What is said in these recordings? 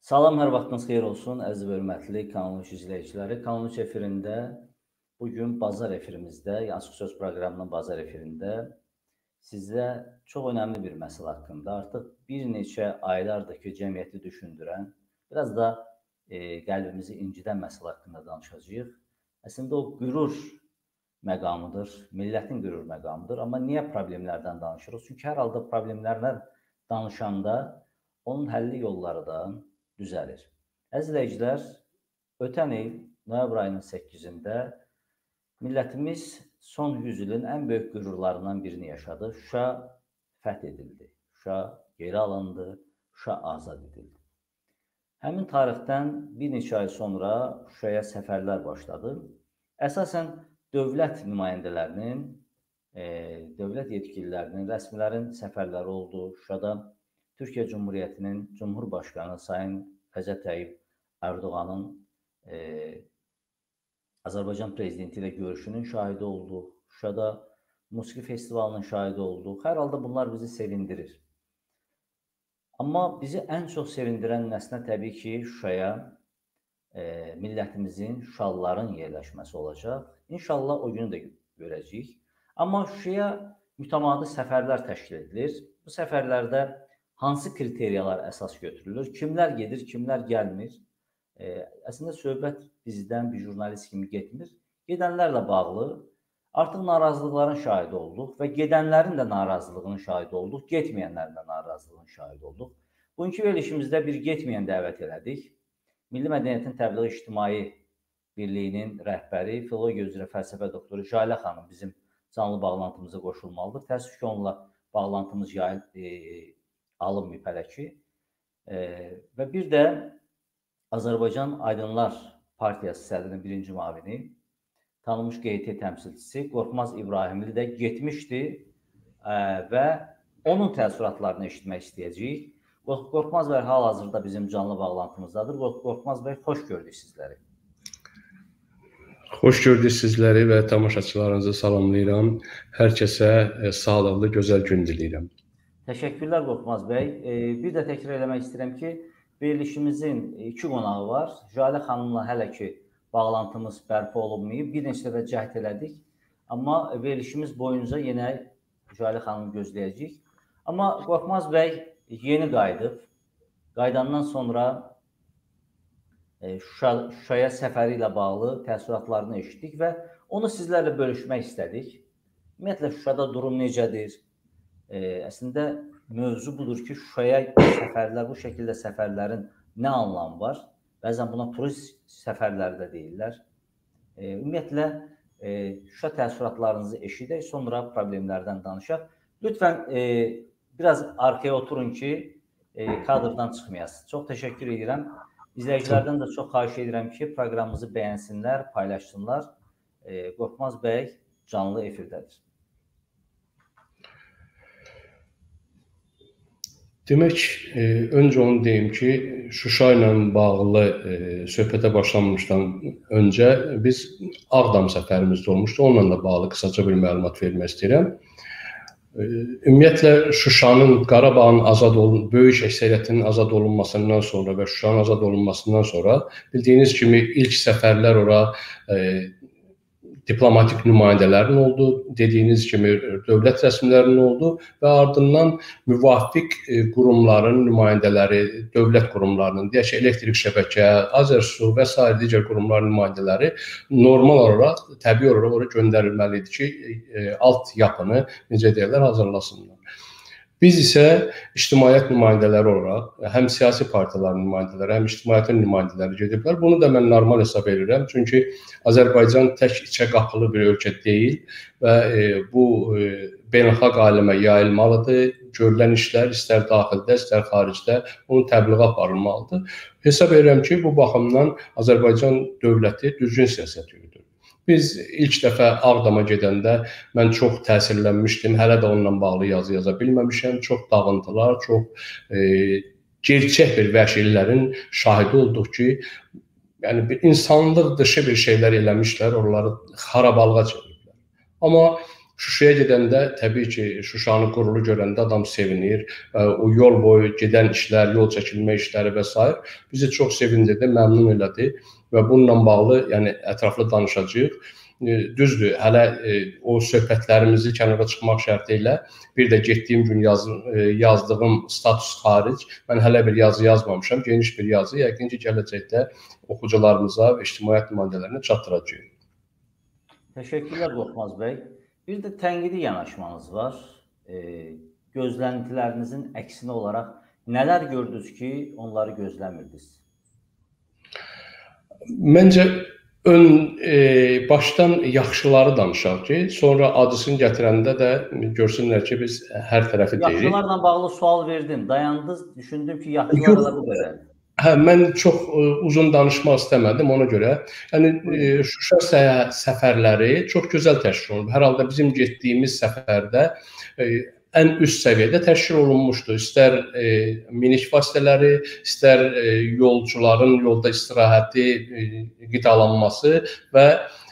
Salam, hər vaxtınız xeyir olsun, əziz və hörmətli Kanal 3 izləyiciləri. Kanal 3 efirində bugün bazar efirimizdə, Açıq Söz proqramının bazar efirində sizə çox önəmli bir məsələ haqqında, artıq bir neçə aylardır ki, cəmiyyəti düşündürən, biraz da qəlbimizi incidən məsələ haqqında danışacağıq. Əslində o qürur məqamıdır, millətin qürur məqamıdır. Amma niyə problemlərdən danışırıq? Çünki hər halda problemlərdən danışanda onun həlli yolları da düzəlir. Əziz izləyicilər, ötən il noyabr ayının 8-də millətimiz son 100 ilin ən böyük qürurlarından birini yaşadı. Şuşa fəth edildi, Şuşa geri alındı, Şuşa azad edildi. Həmin tarixdən bir neçə ay sonra Şuşaya səfərlər başladı. Əsasən dövlət nümayəndələrinin, dövlət yetkililərinin, rəsmilərin səfərləri oldu. Şuşada Türkiyə Cumhuriyyətinin Cumhurbaşqanı Sayın Rəcəb Tayyip Ərdoğanın Azərbaycan Prezidenti ilə görüşünün şahidi olduq. Şuşada musiqi festivalının şahidi olduq. Hər halda bunlar bizi sevindirir. Amma bizi ən çox sevindirən nəsnə təbii ki, Şuşaya millətimizin, Şuşalıların yerləşməsi olacaq. İnşallah o günü də görəcəyik. Amma Şuşaya mütəmadi səfərlər təşkil edilir. Bu səfərlərdə hansı kriteriyalar əsas götürülür? Kimlər gedir, kimlər gəlmir? Əslində söhbət bizdən bir jurnalist kimi getmir. Gedənlərlə bağlı artıq narazılıqların şahidi olduq və gedənlərin də narazılığının şahidi olduq, getməyənlərin də narazılığının şahidi olduq. Bugünkü verilişimizdə bir getməyən dəvət elədik. Milli Mədəniyyətin Təbliğ İctimai Birliyinin rəhbəri, filologiya üzrə fəlsəfə doktoru Jalə xanım bizim canlı bağlantımıza qoşulmalıdır. Təəssüf ki, onunla bağlantımız alınmayıb hələ ki. Və bir də Azərbaycan Aydınlar Partiyası sədrinin birinci müavini, tanınmış QT təmsilçisi Qorxmaz İbrahimli də getmişdi və onun təəssüratlarını eşitmək istəyəcəyik. Qorxmaz bəy hal-hazırda bizim canlı bağlantımızdadır. Qorxmaz bəy, xoş gördük sizləri. Xoş gördük sizləri və tamaşaçılarınızı salamlayıram. Hər kəsə sağlıqlı, gözəl gün diləyirəm. Təşəkkürlər Qorxmaz bəy. Bir də təkrar eləmək istəyirəm ki, verilişimizin iki qonağı var. Jalə xanımla hələ ki bağlantımız bərpa olunmayıb. Bir neçə dəfə cəhd elədik. Amma verilişimiz boyunca yenə Jalə xanımı gözləyəcəyik. Amma Qorxmaz bəy yeni qayıdıb. Qayıdandan sonra Şuşaya səfəri ilə bağlı təəssüratlarını eşitdik və onu sizlərlə bölüşmək istədik. Ümumiyyətlə Şuşada durum necədir? Əslində mövzu budur ki, Şuşaya səfərlər, bu şəkildə səfərlərin nə anlamı var? Bəzən buna turist səfərləri də deyirlər. Ümumiyyətlə Şuşa təəssüratlarınızı eşidək, sonra problemlərdən danışaq. Lütfən biraz arkaya oturun ki, kadrdan çıxmayasınız. Çox təşəkkür edirəm. İzləyicilərdən də çox xahiş edirəm ki, proqramımızı bəyənsinlər, paylaşsınlar. Qorxmaz bəy canlı efirdədir. Demək, öncə onu deyim ki, Şuşa ilə bağlı söhbətə başlanmışdan öncə biz Ağdam səfərimizdə olmuşdu. Onunla da bağlı qısaca bir məlumat vermək istəyirəm. Ümumiyyətlə, Şuşanın, Qarabağın böyük əksəriyyətinin azad olunmasından sonra və Şuşanın azad olunmasından sonra bildiyiniz kimi ilk səfərlər ora diplomatik nümayəndələrin oldu, dediyiniz kimi dövlət rəsmilərinin oldu və ardından müvafiq qurumların nümayəndələri, dövlət qurumlarının, deyək ki, elektrik şəbəkə, Azərsu və s. digər qurumların nümayəndələri normal olaraq, təbii olaraq oraya göndərilməlidir ki, alt yapını, necə deyirlər, hazırlasınlar. Biz isə ictimaiyyət nümayəndələri olaraq, həm siyasi partiyaların nümayəndələri, həm ictimaiyyətin nümayəndələri gediblər. Bunu da mən normal hesab edirəm. Çünki Azərbaycan tək içə qapılı bir ölkə deyil və bu beynəlxalq aləmə yayılmalıdır. Görülən işlər istər daxildə, istər xaricdə onun təbliği aparılmalıdır. Hesab edirəm ki, bu baxımdan Azərbaycan dövləti düzgün siyasət yürüdür. Biz ilk dəfə Ağdama gedəndə mən çox təsirlənmişdim. Hələ də onunla bağlı yazı yaza bilməmişəm. Çox dağıntılar, çox gerçək bir vəhşilərin şahidi olduq ki, yəni bir insanlıq dışı bir şeylər eləmişlər, oraları xarabalığa çeviriblər. Amma Şuşaya gedəndə təbii ki, Şuşanın qurulu görəndə adam sevinir. O yol boyu gedən işlər, yol çəkilmə işləri və s. bizi çox sevindirdi, məmnun elədi və bununla bağlı yəni ətraflı danışacağıq. Düzdür, hələ o söhbətlərimizi kənara çıxmaq şərti ilə bir də getdiyim gün yazdığım status xaric, mən hələ bir yazı yazmamışam, geniş bir yazı, yəqin ki, gələcəkdə oxucularımıza və ictimaiyyət nümayəndələrinə çatdıracağıq. Təşəkkürlər Qorxmaz bəy. Bir də tənqidi yanaşmanız var. Gözləntilərinizin əksinə olaraq nələr gördünüz ki, onları gözləmirdiniz? Məncə başdan yaxşıları danışaq ki, sonra acısını gətirəndə də görsünlər ki, biz hər tərəfi deyirik. Yaxşılarla bağlı sual verdim. Dayandınız, düşündüm ki, yaxşılar da bu qədər. Hə, mən çox uzun danışmaq istəmədim ona görə. Yəni Şuşa səfərləri çox gözəl təşkil olunub. Hər halda bizim getdiyimiz səfərdə ən üst səviyyədə təşkil olunmuşdu. İstər minik vasitələri, istər yolcuların yolda istirahəti, qidalanması və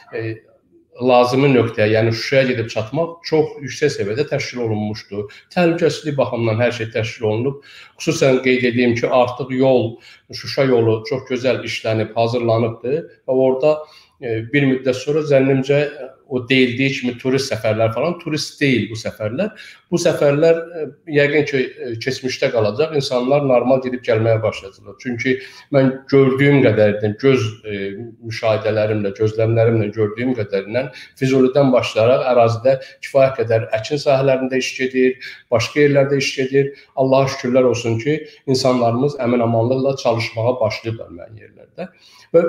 lazımi nöqtəyə, yəni Şuşaya gedib çatmaq çox yüksək səviyyədə təşkil olunmuşdu. Təhlükəsizlik baxımından hər şey təşkil olunub. Xüsusən qeyd edeyim ki, artıq Şuşa yolu çox gözəl işlənib, hazırlanıbdır və orada bir müddət sonra zənnimcə o deyildiyi kimi turist səfərlər falan, turist deyil bu səfərlər. Bu səfərlər yəqin ki, keçmişdə qalacaq. İnsanlar normal gedib gəlməyə başlayacaqlar. Çünki mən gördüyüm qədərindən, göz müşahidələrimlə, gözləmlərimlə gördüyüm qədərindən Füzulidən başlayaraq ərazidə kifayət qədər əkin sahələrində iş gedir, başqa yerlərdə iş gedir. Allaha şükürlər olsun ki, insanlarımız əmin-amanlıqla çalışmağa başlayıblar müəyyən yerlərdə. Və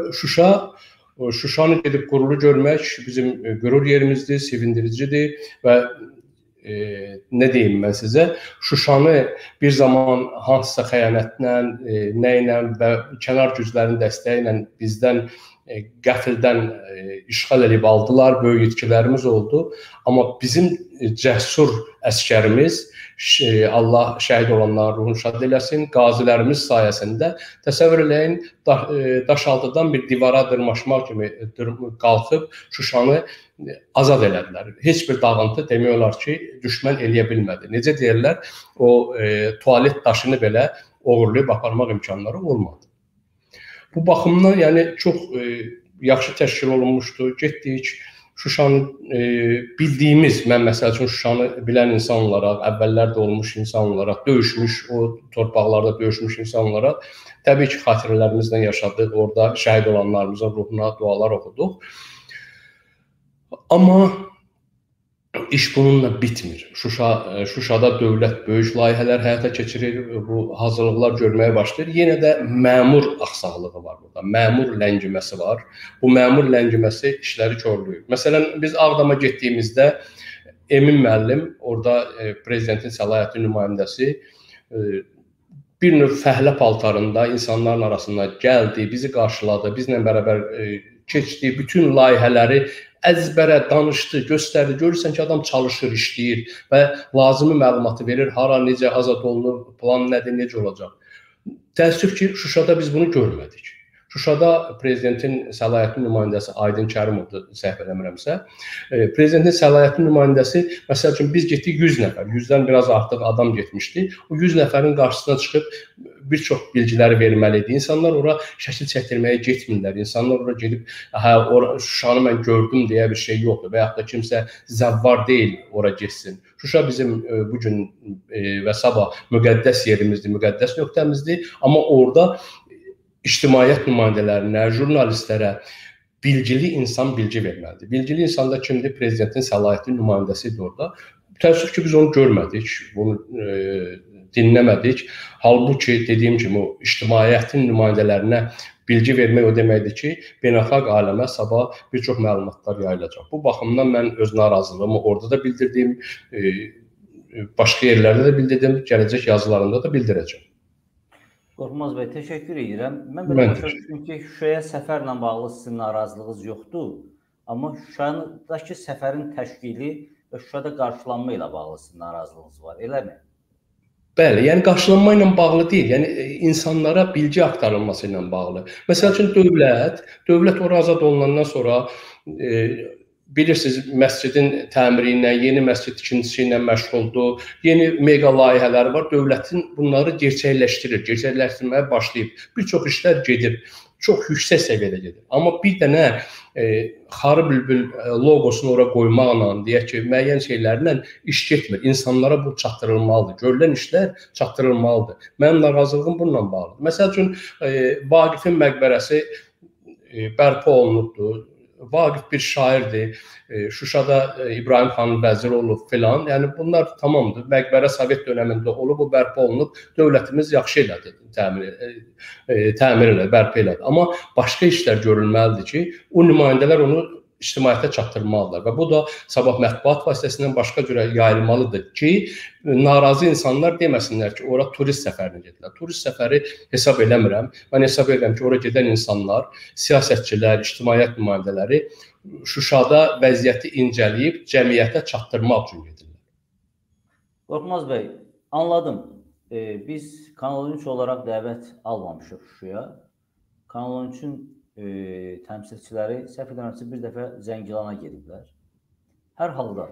Şuşanı gedib qurulu görmək bizim qürur yerimizdir, sevindiricidir və nə deyim mən sizə, Şuşanı bir zaman hansısa xəyanətlə, nə ilə və kənar güclərin dəstəyi ilə bizdən qəfildən işğal edib aldılar, böyük itkilərimiz oldu. Amma bizim cəsur əskərimiz, Allah şəhid olanların ruhunu şad eləsin, qazilərimiz sayəsində təsəvvür eləyin, Daşaltıdan bir divara dırmaşmaq kimi qalxıb Şuşanı azad elədilər. Heç bir dağıntı demək olar ki, düşmən eləyə bilmədi. Necə deyirlər, o tualet daşını belə oğurlayıb aparmaq imkanları olmadı. Bu baxımdan yəni çox yaxşı təşkil olunmuşdu. Getdik, Şuşanı bildiyimiz, mən məsəl üçün Şuşanı bilən insan olaraq, əvvəllər də olmuş insan olaraq, döyüşmüş, o torpaqlarda döyüşmüş insan olaraq, təbii ki, xatirələrimizlə yaşadıq, orada şəhid olanlarımızın ruhuna dualar oxuduq. Amma iş bununla bitmir. Şuşada dövlət böyük layihələr həyata keçirir, bu hazırlıqlar görməyə başlayır. Yenə də məmur axsaqlığı var burada, məmur ləngiməsi var. Bu məmur ləngiməsi işləri korlayır. Məsələn, biz Ağdama getdiyimizdə Emin müəllim, orada prezidentin səlahiyyətli nümayəndəsi, bir növ fəhlə paltarında insanların arasında gəldi, bizi qarşıladı, bizlə bərabər keçdi, bütün layihələri əzbərə danışdı, göstərdi. Görürsən ki, adam çalışır, işləyir və lazımi məlumatı verir, hara, necə azad olunur, plan nədir, necə olacaq. Təəssüf ki, Şuşada biz bunu görmədik. Şuşada prezidentin səlahiyyətli nümayəndəsi Aydın Kərimovdur, səhv eləmirəmsə. Prezidentin səlahiyyətli nümayəndəsi, məsəl üçün biz getdik 100 nəfər, 100-dən biraz artıq adam getmişdi. O 100 nəfərin qarşısına çıxıb bir çox bilgiləri verməli idi. İnsanlar ora şəkil çəkdirməyə getmirlər. İnsanlar ora gedib, Şuşanı mən gördüm deyə bir şey yoxdur və yaxud da kimsə zəvvar deyil ora getsin. Şuşa bizim bugün və sabah müqəddəs yerimizdir, müqəddəs nöqtəmizdir. Amma orada ictimaiyyət nümayəndələrinə, jurnalistlərə bilgili insan bilgi verməlidir. Bilgili insan da kimdir? Prezidentin səlahiyyətli nümayəndəsidir orada. Təəssüf ki, biz onu görmədik, bunu dinləmədik. Halbuki, dediyim kimi, o ictimaiyyətin nümayəndələrinə bilgi vermək o deməkdir ki, beynəlxalq aləmə sabah bir çox məlumatlar yayılacaq. Bu baxımdan mən öz narazılığımı orada da bildirdim, başqa yerlərdə də bildirdim, gələcək yazılarında da bildirəcəm. Qorxmaz bəy, təşəkkür edirəm. Mən belə başa düşdüm ki, Şuşaya səfərlə bağlı sizin narazılığınız yoxdur, amma Şuşadakı səfərin təşkili və Şuşada qarşılanma ilə bağlı sizin narazılığınız var, eləmi? Bəli, yəni qarşılanma ilə bağlı deyil, yəni insanlara bilgi aktarılması ilə bağlı. Məsəl üçün dövlət ora azad olunandan sonra bilirsiniz, məscidin təmiri ilə, yeni məscid tikintisi ilə məşğuldur. Yeni mega layihələri var. Dövlətin bunları gerçəkləşdirməyə başlayıb. Bir çox işlər gedir. Çox yüksək səviyyədə gedir. Amma bir dənə Xarı Bülbül loqosunu ora qoymaqla, deyək ki, müəyyən şeylərlə iş getmir. İnsanlara bu çatdırılmalıdır. Görülən işlər çatdırılmalıdır. Mənim narazılığım bununla bağlıdır. Məsəl üçün, Vaqifin məqbərəsi bərpa olunubdur. Vaqif bir şairdir. Şuşada İbrahim xanın vəziri olub filan. Yəni bunlar tamamdır. Məqbərə Sovet dövründə olub, bu bərpa olunub. Dövlətimiz yaxşı elədi, təmir elədi, bərpa elədi. Amma başqa işlər görülməlidir ki, o nümayəndələr onu ictimaiyyətə çatdırmalıdırlar və bu da sabah mətbuat vasitəsindən başqa cürə yayılmalıdır ki, narazı insanlar deməsinlər ki, ora turist səfərinə gedirlər. Turist səfəri hesab eləmirəm. Mən hesab edirəm ki, ora gedən insanlar, siyasətçilər, ictimaiyyət nümayəndələri Şuşada vəziyyəti incələyib cəmiyyətə çatdırmaq üçün gedirlər. Qorxmaz bəy, anladım. Biz Kanal 13 olaraq dəvət almamışıq Şuşaya. Kanal 13-ün təmsilçiləri səhv etmirəmsə bir dəfə Zəngilana gediblər. Hər halda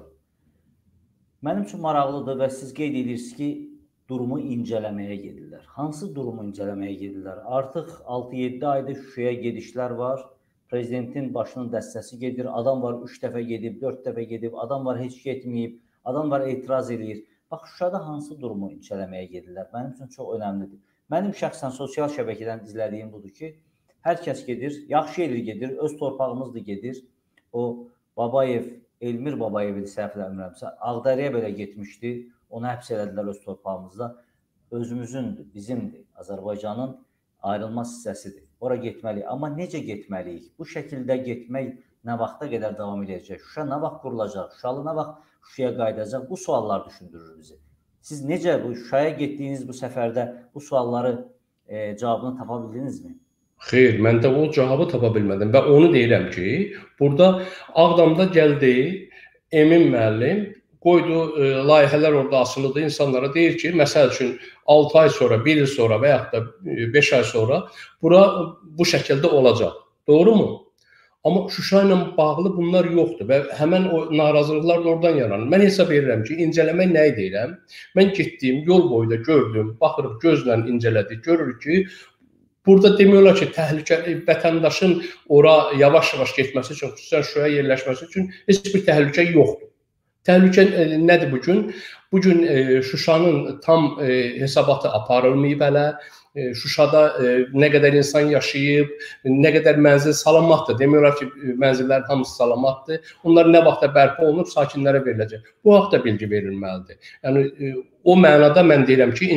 mənim üçün maraqlıdır və siz qeyd edirsiniz ki, durumu incələməyə gedirlər. Hansı durumu incələməyə gedirlər? Artıq 6-7 aydır Şuşaya gedişlər var. Prezidentin başının dəstəsi gedir. Adam var 3 dəfə gedib, 4 dəfə gedib. Adam var heç getməyib. Adam var etiraz eləyir. Bax, Şuşada hansı durumu incələməyə gedirlər? Mənim üçün çox önəmlidir. Mənim şəxsən sosial şəbəkədən izlədiyim budur ki, hər kəs gedir, yaxşı edir gedir, öz torpağımızdır gedir. O Babayev, Elmir Babayev səhv eləmirəmsə, Ağdərəyə belə getmişdi, onu həbs elədilər öz torpağımızda. Özümüzündür, bizimdir, Azərbaycanın ayrılmaz hissəsidir. Ora getməliyik. Amma necə getməliyik? Bu şəkildə getmək nə vaxta qədər davam edəcək? Şuşa nə vaxt qurulacaq? Şuşalı nə vaxt Şuşaya qayıdacaq? Bu suallar düşündürür bizi. Siz necə bu Şuşaya getdiyiniz bu səfərdə bu sualları cavabını tapa bildinizmi? Xeyr, mən də o cavabı tapa bilmədim və onu deyirəm ki, burada Ağdamda gəldi Emin müəllim, qoydu layihələr orada asılıdır, insanlara deyir ki, məsəl üçün 6 ay sonra, 1 il sonra və yaxud da 5 ay sonra bura bu şəkildə olacaq. Doğrumu? Amma Şuşa ilə bağlı bunlar yoxdur və həmən o narazılıqlar da oradan yaranır. Mən hesab edirəm ki, incələmək nəyi deyirəm? Mən getdiyim yol boyda gördüm, baxırıq gözlə incələdik, görürük ki, burada demək olar ki, təhlükəli vətəndaşın ora yavaş-yavaş getməsi üçün, xüsusən Şuşaya yerləşməsi üçün heç bir təhlükə yoxdur. Təhlükə nədir bugün? Bugün Şuşanın tam hesabatı aparılmayıb hələ. Şuşada nə qədər insan yaşayıb, nə qədər mənzil salamatdır. Demək olar ki, mənzillərin hamısı salamatdır. Onlar nə vaxtda bərpa olunub, sakinlərə veriləcək. Bu haqda bilgi verilməlidir. Yəni, o mənada mən deyirəm ki,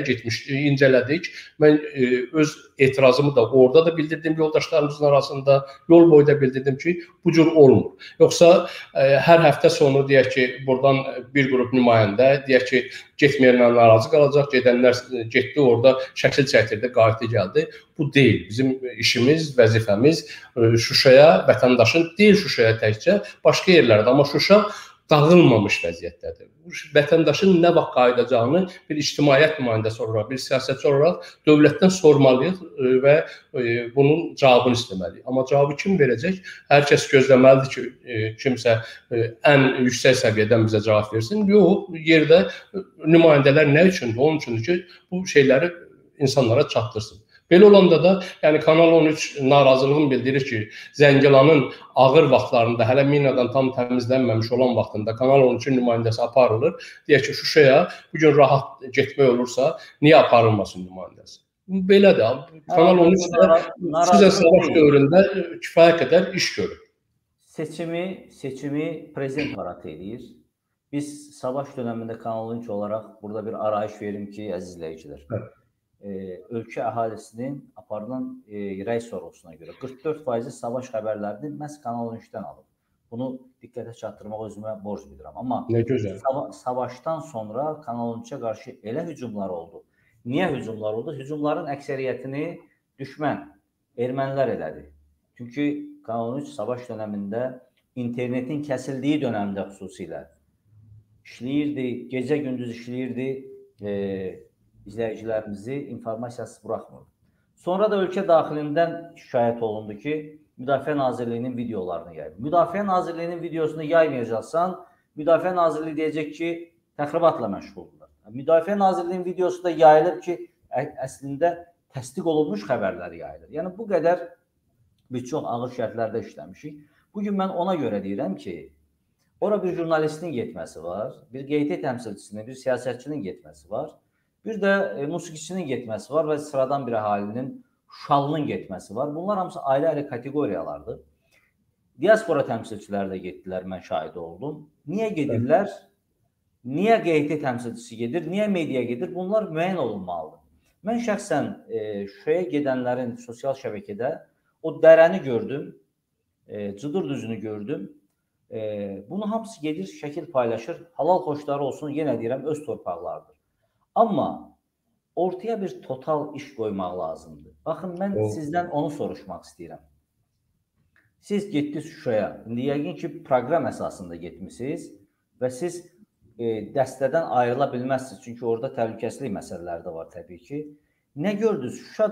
incələdik. Mən öz etirazımı da orada da bildirdim yoldaşlarımızın arasında, yol boyu da bildirdim ki, bu cür olmur. Yoxsa hər həftə sonu deyək ki, buradan bir qrup nümayəndə deyək ki, getməyənlər narazı qalacaq, gedənlər getdi orada, şəkil çəkdirdi, qayıtdı, gəldi. Bu deyil. Bizim işimiz, vəzifəmiz Şuşaya, vətəndaşın deyil Şuşaya təkcə, başqa yerlərdə. Amma Şuşa dağılmamış vəziyyətdədir. Vətəndaşın nə vaxt qayıdacağını bir ictimaiyyət nümayəndəsi olaraq, bir siyasətçi olaraq dövlətdən sormalıyıq və bunun cavabını istəməliyik. Amma cavabı kim verəcək? Hər kəs gözləməlidir ki, kimsə ən yüksək səviyyədən bizə cavab versin. Yox, yerdə nümayəndələr nə üçündür? Onun üçündür ki, bu şeyləri insanlara çatdırsın. Belə olanda da, yəni Kanal 13 narazılığını bildirir ki, Zəngilanın ağır vaxtlarında, hələ minadan tam təmizlənməmiş olan vaxtında Kanal 13-ün nümayəndəsi aparılır. Deyək ki, Şuşaya bugün rahat getmək olursa, niyə aparılmasın nümayəndəsi? Belədir. Kanal 13 sizə savaş dövründə kifayət qədər iş görür. Seçimi prezident varat edir. Biz savaş dönəmində Kanal 13 olaraq burada bir arayış verim ki, əziz izləyicilər. Ölkə əhalisinin aparılan rəy sorğusuna görə 44% savaş xəbərlərini məhz Kanal 13-dən alıb. Bunu diqqətə çatdırmaq özümə borc bilirəm. Amma savaşdan sonra Kanal 13-ə qarşı elə hücumlar oldu. Niyə hücumlar oldu? Hücumların əksəriyyətini düşmən, ermənilər elədi. Çünki Kanal 13 savaş dönəmində internetin kəsildiyi dönəmdə xüsusilə işləyirdi, gecə-gündüz işləyirdi, izləyicilərimizi informasiyasız buraxmırdı. Sonra da ölkə daxilindən şikayət olundu ki, Müdafiə Nazirliyinin videolarını yayır. Müdafiə Nazirliyinin videosunu yaymayacaqsan, Müdafiə Nazirliyi deyəcək ki, təxribatla məşğuldurlar. Müdafiə Nazirliyinin videosu da yayılır ki, əslində təsdiq olunmuş xəbərlər yayılır. Yəni bu qədər biz çox ağır şərtlərdə işləmişik. Bugün mən ona görə deyirəm ki, ora bir jurnalistin getməsi var, bir QT təmsilçisinin, bir siyasətçinin getməsi var, bir də musiqiçinin getməsi var və sıradan bir əhalinin, Şuşalının getməsi var. Bunlar hamısı ayrı-ayrı kateqoriyalardır. Diaspora təmsilçiləri də getdilər, mən şahid oldum. Niyə gedirlər? Niyə QT təmsilçisi gedir? Niyə media gedir? Bunlar müəyyən olunmalıdır. Mən şəxsən Şuşaya gedənlərin sosial şəbəkədə o dərəni gördüm, Cıdır düzünü gördüm. Bunu hamısı gedir, şəkil paylaşır. Halal xoşları olsun, yenə deyirəm, öz torpaqlardır. Amma ortaya bir total iş qoymaq lazımdır. Baxın, mən sizdən onu soruşmaq istəyirəm. Siz getdiniz Şuşaya. İndi yəqin ki, proqram əsasında getmişsiniz və siz dəstədən ayrıla bilməzsiniz. Çünki orada təhlükəsizlik məsələləri də var təbii ki. Nə gördünüz? Şuşa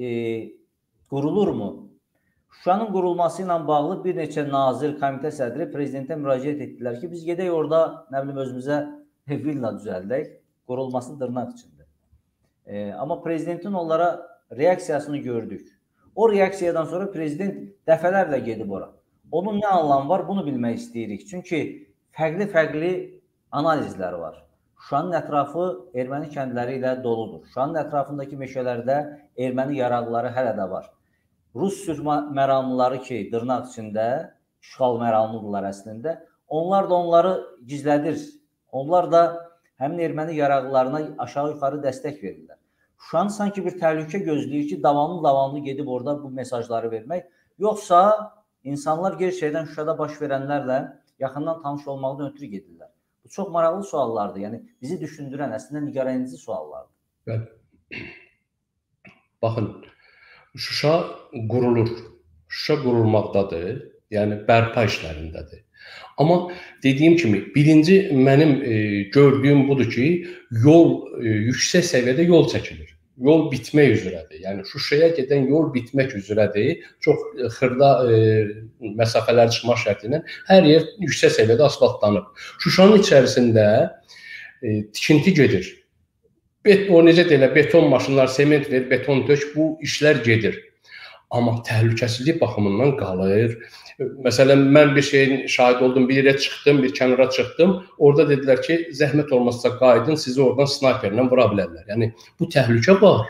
qurulurmu? Şuşanın qurulması ilə bağlı bir neçə nazir, komitə sədri prezidentə müraciət etdilər ki, biz gedək orada, nə bilim, özümüzə villa düzəldək, qurulması dırnaq içində. Amma prezidentin onlara reaksiyasını gördük. O reaksiyadan sonra prezident dəfələrlə gedib ora. Onun nə anlamı var, bunu bilmək istəyirik. Çünki fərqli analizləri var. Şuşanın ətrafı erməni kəndləri ilə doludur. Şuşanın ətrafındakı meşələrdə erməni yaraqları hələ də var. Rus sülh məramlıları ki, dırnaq içində, işğal məramlıdırlar əslində, onlar da onları gizlədir. Onlar da həmin erməni yaraqlarına aşağı-yuxarı dəstək verirlər. Şuşanı sanki bir təhlükə gözləyir ki, davamlı gedib orada bu mesajları vermək. Yoxsa insanlar gerçəkdən Şuşada baş verənlərlə yaxından tanış olmaqdan ötürü gedirlər. Bu çox maraqlı suallardır. Yəni bizi düşündürən, əslində nigarənici suallardır. Bəli. Baxın, Şuşa qurulur. Şuşa qurulmaqdadır. Yəni bərpa işlərindədir. Amma dediyim kimi, birinci mənim gördüyüm budur ki, yol yüksək səviyyədə yol çəkilir. Yol bitmək üzrədir. Yəni Şuşaya gedən yol bitmək üzrədir. Çox xırda məsafələr çıxmaq şərti ilə hər yer yüksək səviyyədə asfaltlanıb. Şuşanın içərisində tikinti gedir. O necə deyirlər, beton maşınlar, sement ver, beton dök, bu işlər gedir. Amma təhlükəsizlik baxımından qalır. Məsələn, mən bir şeyin şahid oldum, bir yerə çıxdım, bir kənara çıxdım. Orada dedilər ki, zəhmət olmazsa qaydın, sizi oradan snayperlə vura bilərlər. Yəni, bu təhlükə var.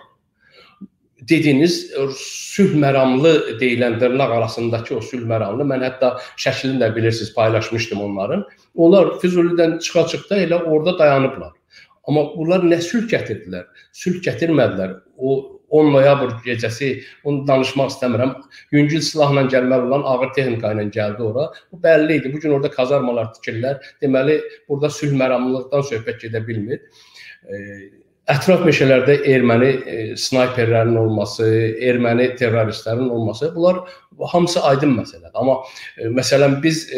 Dediyiniz sülh məramlı deyilən dırnaq arasındakı o sülh məramlı, mən hətta şəklini də bilirsiniz, paylaşmışdım onların. Onlar Füzulidən çıxa-çıqda elə orada dayanıblar. Amma bunlar nə sülh gətirdilər? Sülh gətirmədilər. O 10 noyabr gecəsi, onu danışmaq istəmirəm, yüngül silahla gəlməli olan ağır texnika ilə gəldi ora. Bu bəlli idi. Bugün orada kazarmalar tikirlər. Deməli, burada sülh məramlılıqdan söhbət gedə bilmir. Ətraf meşələrdə erməni snayperlərin olması, erməni terroristlərin olması, bunlar hamısı aydın məsələdir. Amma məsələn,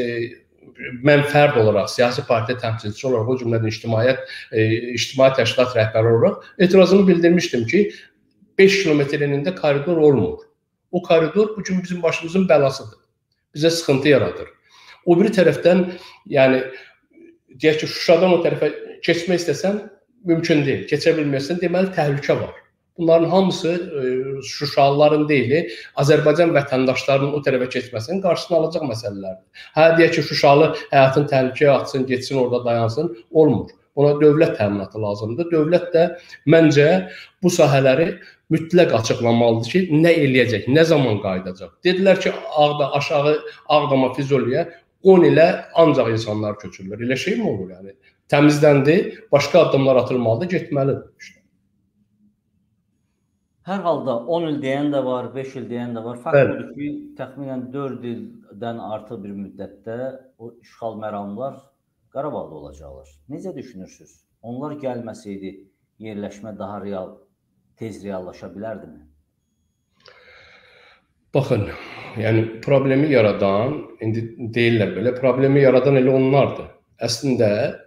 mən fərd olaraq, siyasi partiya təmsilçisi olaraq, o cümlədən ictimai təşkilat rəhbəri olaraq etirazımı bildirmişdim ki, 5 kilometr enində koridor olmur. O koridor bugün bizim başımızın bəlasıdır. Bizə sıxıntı yaradır. O biri tərəfdən, yəni, deyək ki, Şuşadan o tərəfə keçmək istəsən, mümkün deyil. Keçə bilmirsən, deməli, təhlükə var. Bunların hamısı Şuşalıların deyili, Azərbaycan vətəndaşlarının o tərəfə keçməsinin qarşısını alacaq məsələlərdir. Hə, deyək ki, Şuşalı həyatın təhlükəyə atsın, geçsin, orada dayansın, olmur. Ona dövlət təminatı lazımdır. Dövlət də məncə bu sahələri mütləq açıqlamalıdır ki, nə eləyəcək, nə zaman qayıdacaq. Dedilər ki, aşağı Ağdama, Füzuliyə 10 ilə ancaq insanlar köçürülür. Elə şey mi olur yəni? Təmizləndi, başqa addımlar atılmalıdır, getməlidir. Hər halda 10 il deyən də var, 5 il deyən də var. Fakt budur ki, təxminən 4 ildən artıq bir müddətdə o işğal məramlar Qarabağda olacaqlar. Necə düşünürsünüz? Onlar gəlməsəydi yerləşmə daha tez reallaşa bilərdimi? Baxın, yəni problemi yaradan, indi deyirlər belə, problemi yaradan elə onlardır. Əslində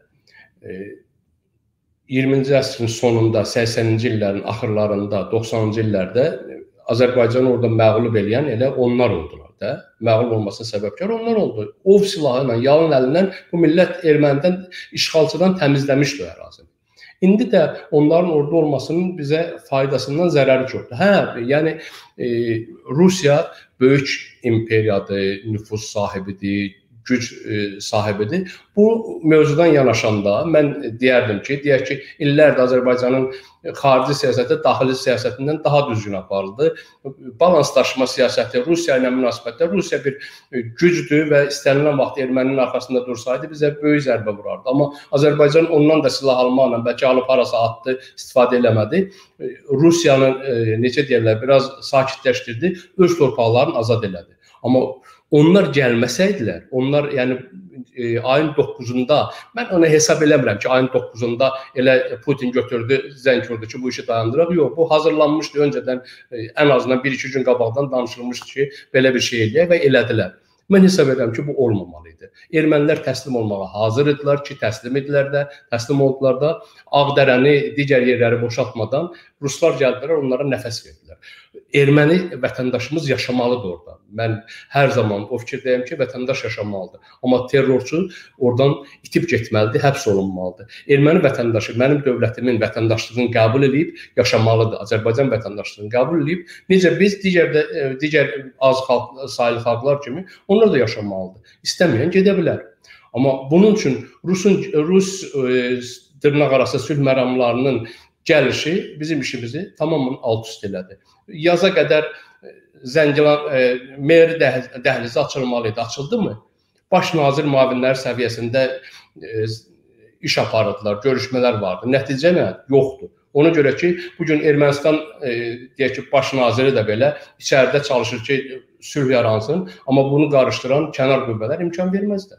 20-ci əsrin sonunda, 80-ci illərin axırlarında, 90-cı illərdə Azərbaycanı orada məğlub edən elə onlar oldular. dövrdə məğlub olmasına səbəbkar onlar oldu. Ov silahı ilə, yalın əlindən bu millət ermənidən, işğalçıdan təmizləmişdi ərazini. İndi də onların orada olmasının bizə faydasından zərəri çoxdur. Hə, yəni Rusiya böyük imperiyadır, nüfuz sahibidir, güc sahibidir. Bu mövzudan yanaşanda mən deyərdim ki, deyək ki, illərdir Azərbaycanın xarici siyasəti daxili siyasətindən daha düzgün aparıldı. Balanslaşma siyasəti, Rusiya ilə münasibətdə Rusiya bir gücdür və istənilən vaxt erməninin arxasında dursaydı bizə böyük zərbə vurardı. Amma Azərbaycan ondan da silah almaqla, bəlkə alıb harasa atdı, istifadə eləmədi. Rusiyanı necə deyirlər, biraz sakitləşdirdi, öz torpaqlarını azad elədi. Amma onlar gəlməsəydilər, onlar yəni ayın 9-unda, mən ona hesab eləmirəm ki, ayın 9-unda elə Putin götürdü, zəng vurdu ki, bu işi dayandıraq. Yox, bu hazırlanmışdı öncədən, ən azından 1-2 gün qabaqdan danışılmışdı ki, belə bir şey eləyək və elədilər. Mən hesab edirəm ki, bu olmamalıydı. Ermənilər təslim olmağa hazır idilər ki, təslim idilər də, təslim oldular da. Ağdərəni, digər yerləri boşaltmadan ruslar gəldilər, onlara nəfəs verdilər. Erməni vətəndaşımız yaşamalıdır orada. Mən hər zaman o fikirdəyəm ki, vətəndaş yaşamalıdır. Amma terrorçu oradan itib getməlidir, həbs olunmalıdır. Erməni vətəndaşı mənim dövlətimin vətəndaşlığını qəbul edib yaşamalıdır. Azərbaycan vətəndaşlığını qəbul edib, necə biz digər az sayılı xalqlar kimi onlar da yaşamalıdır. İstəməyən gedə bilər. Amma bunun üçün Rus dırnaqarası sülh məramlarının gəlişi bizim işimizi tamamən alt-üst elədi. Yaza qədər Zəngilan meri dəhlizi açılmalıydı. Açıldı mı? Baş nazir müavinləri səviyyəsində iş aparırdılar, görüşmələr vardı. Nəticə nə? Yoxdur. Ona görə ki, bugün Ermənistan deyək ki, baş naziri də belə içəridə çalışır ki, sülh yaransın, amma bunu qarışdıran kənar qüvvələr imkan verməzlər.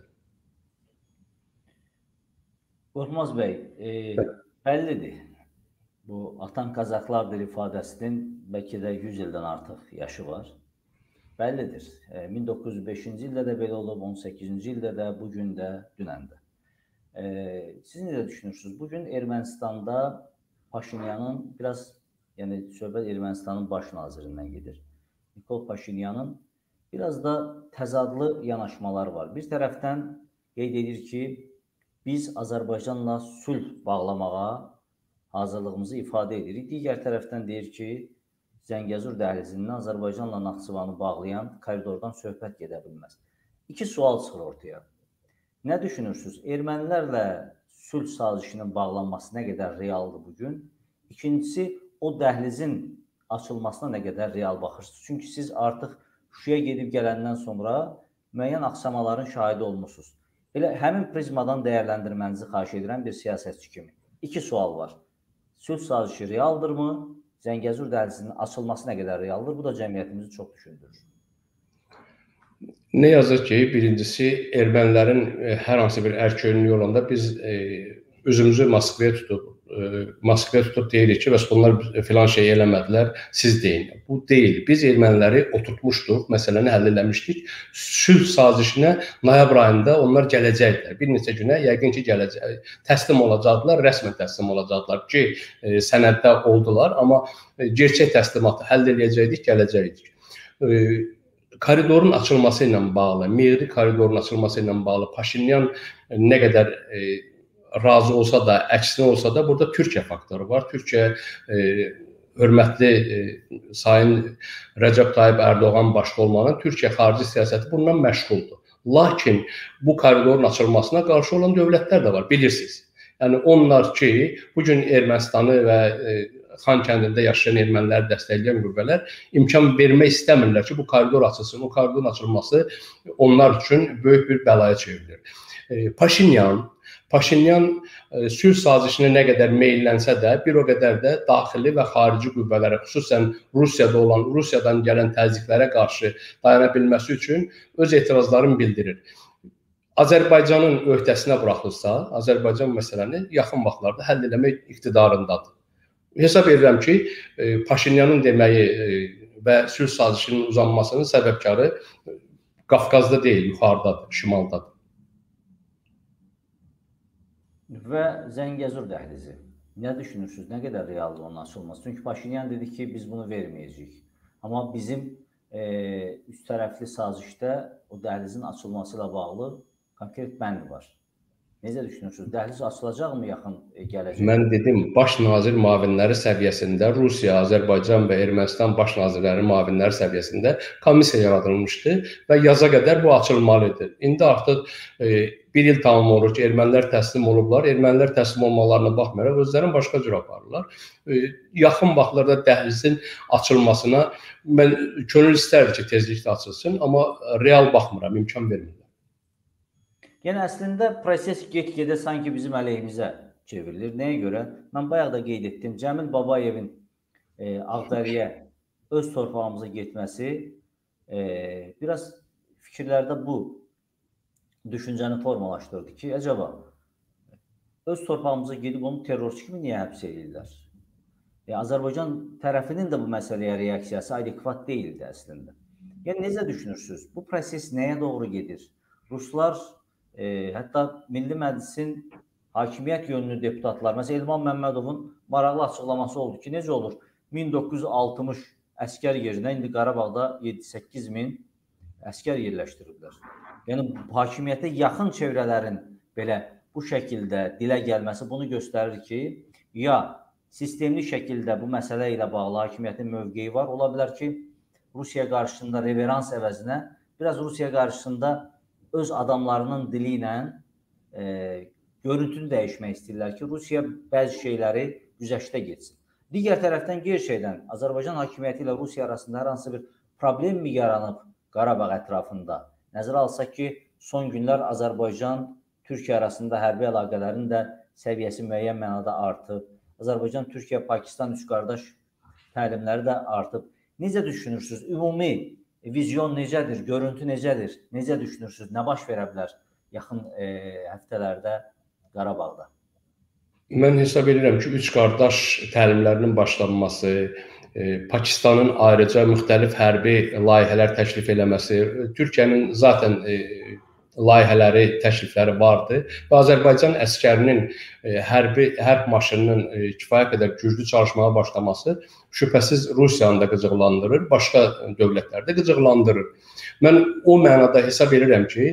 Qorxmaz bəy, bəllidir. Bu atan Qazaxlardır ifadəsinin bəlkə də 100 ildən artıq yaşı var. Bəllidir. 1905-ci ildə də belə olub, 18-ci ildə də, bugün də, dünən də. Siz necə düşünürsünüz? Bugün Ermənistanda Paşinyanın biraz, yəni söhbət Ermənistanın baş nazirindən gedir. Nikol Paşinyanın biraz da təzadlı yanaşmalar var. Bir tərəfdən qeyd edir ki, biz Azərbaycanla sülh bağlamağa hazırlığımızı ifadə edirik. Digər tərəfdən deyir ki, Zəngəzur dəhlizindən Azərbaycanla Naxçıvanı bağlayan koridordan söhbət gedə bilməz. İki sual çıxır ortaya. Nə düşünürsünüz? Ermənilərlə sülh sazişinin bağlanması nə qədər realdır bugün? İkincisi, o dəhlizin açılmasına nə qədər real baxırsınız? Çünki siz artıq Şuşaya gedib gələndən sonra müəyyən axsamaların şahidi olmusunuz. Elə həmin prizmadan dəyərləndirmənizi xahiş edirəm bir siyasətçi kimi. İki sual var. Sülh sazişi realdırmı? Zəngəzur dəhlizinin açılması nə qədər realdır? Bu da cəmiyyətimizi çox düşündürür. Ne yazık ki, birincisi ermənilərin hər hansı bir ərköyünlüyü olanda biz özümüzü Moskvaya tutub deyirik ki, bəs bunlar filan şey eləmədilər, siz deyin. Bu deyil. Biz erməniləri oturtmuşduq, məsələni həll eləmişdik. Sülh sazişinə noyabr ayında onlar gələcəkdilər. Bir neçə günə yəqin ki, gələcək. Təslim olacaqdılar, rəsmən təslim olacaqdılar ki, sənəddə oldular, amma gerçək təslimatı həll eləyəcəkdik, gələcəkdik. Koridorun açılması ilə bağlı, Mehri koridorun açılması ilə bağlı Paşinyan nə qədər razı olsa da, əksinə olsa da, burada Türkiyə faktoru var. Türkiyə hörmətli Sayın Rəcəb Tayyip Ərdoğan başda olmanın Türkiyə xarici siyasəti bundan məşğuldur. Lakin bu koridorun açılmasına qarşı olan dövlətlər də var, bilirsiniz. Yəni onlar ki, bugün Ermənistanı və Xan kəndində yaşayan erməniləri dəstəkləyən qüvvələr imkan vermək istəmirlər ki, bu koridor açılsın. O koridorun açılması onlar üçün böyük bir bəlaya çevrilir. Paşinyan sülh sazişinə nə qədər meyllənsə də, bir o qədər də daxili və xarici qüvvələrə, xüsusən Rusiyadan gələn təzyiqlərə qarşı dayana bilməsi üçün öz etirazlarını bildirir. Azərbaycanın öhdəsinə buraxılsa, Azərbaycan məsələni yaxın vaxtlarda həll eləmək iqtidarındadır. Hesab edirəm ki, Paşinyanın deməyi və sülh sazişinin uzanmasının səbəbkarı Qafqazda deyil, yuxarıdadır, şimaldadır. Və Zəngəzur dəhlizi. Nə düşünürsünüz? Nə qədər realdır onun açılması? Çünki Paşinyan dedi ki, biz bunu verməyəcəyik. Amma bizim üst tərəfli sazişdə o dəhlizin açılması ilə bağlı konkret bənd var. Necə düşünürsünüz? Dəhliz açılacaqmı yaxın gələcəkdə? Mən dedim, baş nazir müavinləri səviyyəsində Rusiya, Azərbaycan və Ermənistan baş nazirləri müavinləri səviyyəsində komissiya yaradılmışdı və yaza qədər bu açılmalıdır. İndi artıq bir il tamam olur ki, ermənilər təslim olublar. Ermənilər təslim olmalarına baxmayaraq özlərini başqa cür aparırlar. Yaxın vaxtlarda dəhlizin açılmasına mən könül istərdi ki, tezliklə açılsın, amma real baxmıram, imkan vermirlər. Yəni, əslində proses get-gedə sanki bizim əleyhimizə çevrilir. Nəyə görə? Mən bayaq da qeyd etdim, Cəmil Babayevin Ağdərəyə öz torpağımıza getməsi biraz fikirlərdə bu düşüncəni formalaşdırdı ki, acaba öz torpağımıza gedib onu terrorçu kimi niyə həbs edirlər? Azərbaycan tərəfinin də bu məsələyə reaksiyası adekvat deyildi əslində. Yəni, necə düşünürsünüz? Bu proses nəyə doğru gedir? Ruslar hətta Milli Məclisin hakimiyyət yönlü deputatlar, məsələn, İlham Məmmədovun maraqlı açıqlaması oldu ki, necə olur? 1960 əskər yerinə indi Qarabağda 7-8 min əskər yerləşdiriblər. Yəni, hakimiyyətə yaxın çevrələrin belə bu şəkildə dilə gəlməsi bunu göstərir ki, ya sistemli şəkildə bu məsələ ilə bağlı hakimiyyətin mövqeyi var, ola bilər ki, Rusiya qarşısında reverans əvəzinə biraz Rusiya qarşısında öz adamlarının dili ilə görüntünü dəyişmək istəyirlər ki, Rusiya bəzi şeyləri güzəştə getsin. Digər tərəfdən gerçəkdən Azərbaycan hakimiyyəti ilə Rusiya arasında hər hansı bir problem mi yaranıb Qarabağ ətrafında? Nəzərə alsaq ki, son günlər Azərbaycan-Türkiyə arasında hərbi əlaqələrin də səviyyəsi müəyyən mənada artıb. Azərbaycan-Türkiyə-Pakistan üç qardaş təlimləri də artıb. Necə düşünürsünüz? Ümumi vizyon necədir? Görüntü necədir? Necə düşünürsünüz? Nə baş verə bilər yaxın həftələrdə Qarabağda? Mən hesab edirəm ki, üç qardaş təlimlərinin başlanması, Pakistanın ayrıca müxtəlif hərbi layihələr təklif eləməsi, Türkiyənin zaten layihələri, təklifləri vardı və Azərbaycan əskərinin hərb maşınının kifayət qədər güclü çalışmağa başlaması şübhəsiz Rusiyanı da qıcıqlandırır, başqa dövlətləri də qıcıqlandırır. Mən o mənada hesab edirəm ki,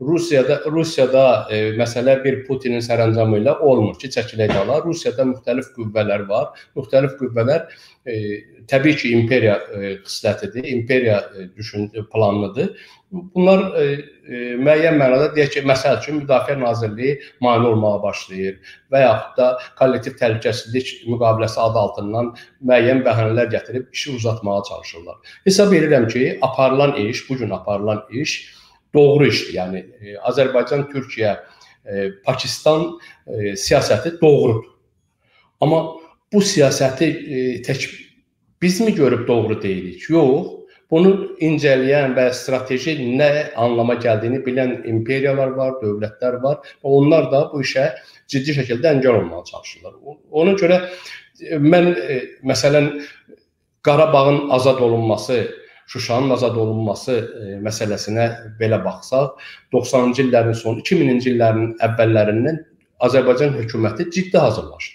Rusiyada məsələ bir Putinin sərəncamı ilə olmur ki, çəkilək ala. Rusiyada müxtəlif qüvvələr var. Müxtəlif qüvvələr təbii ki, imperiya xislətidir, imperiya planıdır. Bunlar müəyyən mənada deyək ki, məsəl üçün Müdafiə Nazirliyi mane olmağa başlayır və yaxud da kollektiv təhlükəsizlik müqaviləsi adı altından müəyyən bəhanələr gətirib işi uzatmağa çalışırlar. Hesab edirəm ki, aparılan iş, bugün aparılan iş doğru işdir. Yəni, Azərbaycan, Türkiyə, Pakistan siyasəti doğrudur. Amma bu siyasəti tək biz mi görüb doğru deyilik? Yox. Bunu incələyən və strateji nə anlama gəldiyini bilən imperiyalar var, dövlətlər var. Onlar da bu işə ciddi şəkildə əngəl olmağa çalışırlar. Ona görə mən, məsələn, Qarabağın azad olunması, Şuşanın azad olunması məsələsinə belə baxsaq, 90-cı illərin sonu, 2000-ci illərin əvvəllərindən Azərbaycan hökuməti ciddi hazırlaşdı.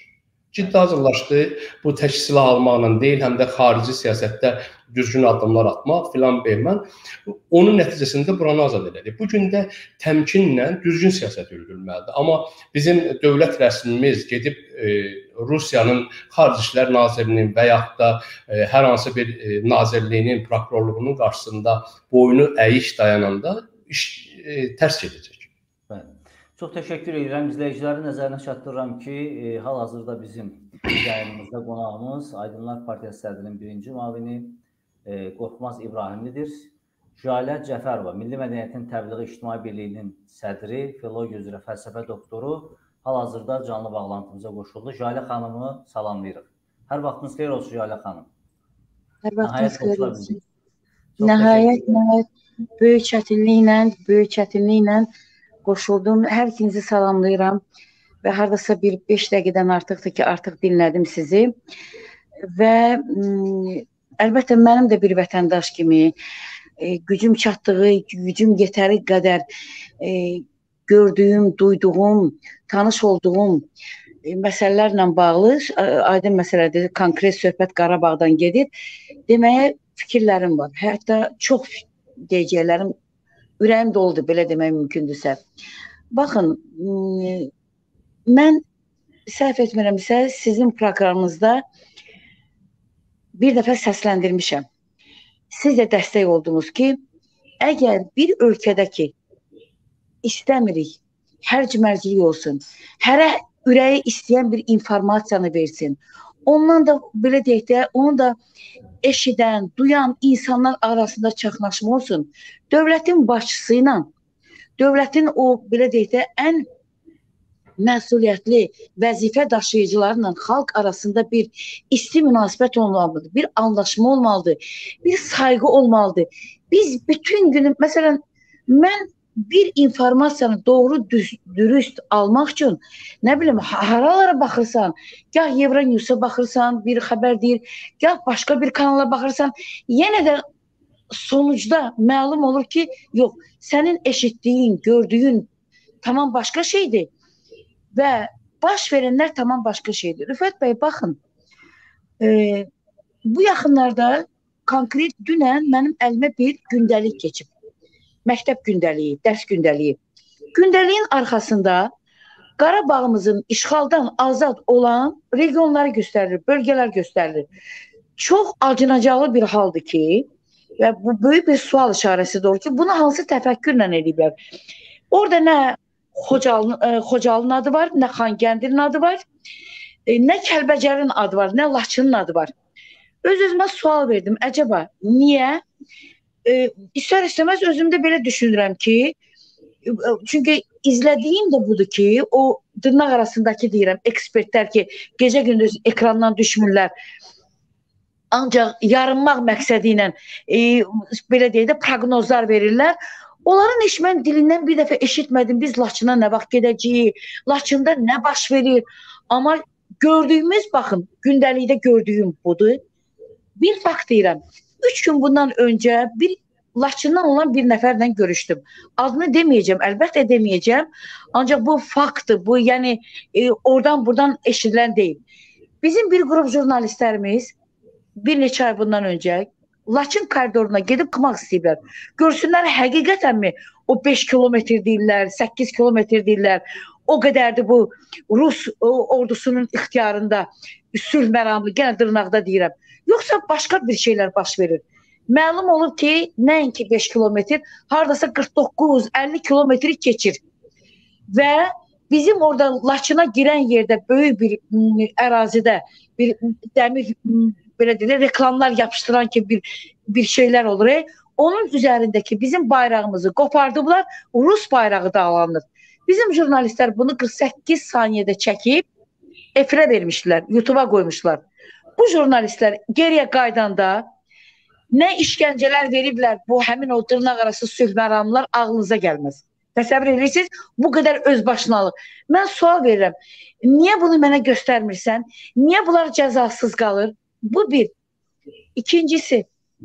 Bu tək silah almaqla deyil, həm də xarici siyasətdə düzgün addımlar atmaq filan beymən. Onun nəticəsində buranı azad elədi. Bugün də təmkinlə düzgün siyasət yürüdülməlidir. Amma bizim dövlət rəsmimiz gedib Rusiyanın Xarici İşlər Nazirinin və yaxud da hər hansı bir nazirliyinin, prokurorluğunun qarşısında boynu əyik dayananda iş tərs gedəcək. Çox təşəkkür edirəm. İzləyicilərin nəzərinə çatdırıram ki, hal-hazırda bizim yayınımızda qonağımız Aydınlar Partiyası sədrinin birinci müavini Qorxmaz İbrahimlidir. Jalə Cəfərova, Milli Mədəniyyətin Təbliği İctimai Birliyinin sədri, filologiya üzrə fəlsəfə doktoru hal-hazırda canlı bağlantımıza qoşuldu. Jalə xanımı salamlayırıq. Hər vaxtınız xeyir olsun, Jalə xanım. Hər vaxtınız xeyir olsun. Nəhayət, böyük çətinliklə qoşuldum. Hər ikinizi salamlayıram və hardasa bir 5 dəqiqədən artıqdır ki, artıq dinlədim sizi və əlbəttə mənim də bir vətəndaş kimi gücüm çatdığı, gücüm yetəri qədər gördüyüm, duyduğum, tanış olduğum məsələlərlə bağlı aydın məsələdir, konkret söhbət Qarabağdan gedir. Deməyə fikirlərim var. Hətta çox deyəcəklərim ürəyim doludur, belə demək mümkündürsə. Baxın, mən səhv etmirəmsə, sizin proqramınızda bir dəfə səsləndirmişəm. Siz də dəstək oldunuz ki, əgər bir ölkədəki istəmirik, hərc-mərcilik olsun, hərə ürəyi istəyən bir informasiyanı versin. Ondan da, belə deyək də, onu da eşidən, duyan insanlar arasında çaxnaşma olsun. Dövlətin başçısı ilə, dövlətin o, belə deyək də, ən məsuliyyətli vəzifə daşıyıcılarla xalq arasında bir isti münasibət olmalıdır, bir anlaşma olmalıdır, bir sayğı olmalıdır. Biz bütün günü, məsələn, mən bir informasiyanı doğru, dürüst almaq üçün, nə bilim, haralara baxırsan, gah Euronews'a baxırsan, bir xəbər deyir, gah başqa bir kanala baxırsan, yenə də sonucda məlum olur ki, yox, sənin eşitdiyin, gördüyün tamam başqa şeydir və baş verənlər tamam başqa şeydir. Rüfət bəy, baxın, bu yaxınlarda konkret dünən mənim əlimə bir gündəlik keçib. Məktəb gündəliyi, dərs gündəliyi. Gündəliyin arxasında Qarabağımızın işğaldan azad olan regionları göstərilir, bölgələr göstərilir. Çox acınacaqlı bir haldır ki, və bu böyük bir sual işarəsidir olur ki, bunu hansı təfəkkürlə ediblər? Orada nə Xocalının adı var, nə Xankəndirin adı var, nə Kəlbəcərin adı var, nə Laçının adı var. Öz-özümə sual verdim, əcəba, niyə? İstər-istəməz özümdə belə düşünürəm ki, çünki izlədiyim də budur ki, o dırnaq arasındakı deyirəm, ekspertlər ki, gecə-gündüz ekrandan düşmürlər, ancaq yarınmaq məqsədi ilə, belə deyək də, proqnozlar verirlər. Onların heç mən dilindən bir dəfə eşitmədim, biz Laçına nə vaxt gedəcəyik, Laçında nə baş verir. Amma gördüyümüz, baxın, gündəlikdə gördüyüm budur. Bir fakt deyirəm. 3 gün bundan öncə bir Laçından olan bir nəfərlə görüşdüm. Adını deməyəcəm, əlbəttə deməyəcəm. Ancaq bu faktdır, bu yəni oradan-buradan eşidilən deyil. Bizim bir qrup jurnalistlərimiz bir neçə ay bundan öncə Laçın koridoruna gedib çıxmaq istəyiblər. Görsünlər həqiqətənmi o 5 kilometr deyirlər, 8 kilometr deyirlər. O qədərdir bu Rus ordusunun ixtiyarında sülh məramlı, yenə dırnaqda deyirəm. Yoxsa başqa bir şeylər baş verir. Məlum olur ki, nəinki 5 kilometr, haradasa 49-50 kilometri keçir. Və bizim orada Laçına girən yerdə böyük bir ərazidə bir dəmir, belə deyək, reklamlar yapışdıran ki, bir şeylər olur. Onun üzərindəki bizim bayrağımızı qopardıblar, Rus bayrağı dağlanır. Bizim jurnalistlər bunu 48 saniyədə çəkib efirə vermişdilər, YouTube'a qoymuşlar. Bu jurnalistlər geriyə qaydanda nə işgəncələr veriblər, bu həmin o dırnaq arası sülh məramlar ağlınıza gəlməz. Təsəvvür edirsiniz, bu qədər özbaşınalıq. Mən sual verirəm, niyə bunu mənə göstərmirsən? Niyə bunlar cəzasız qalır? Bu bir. İkincisi,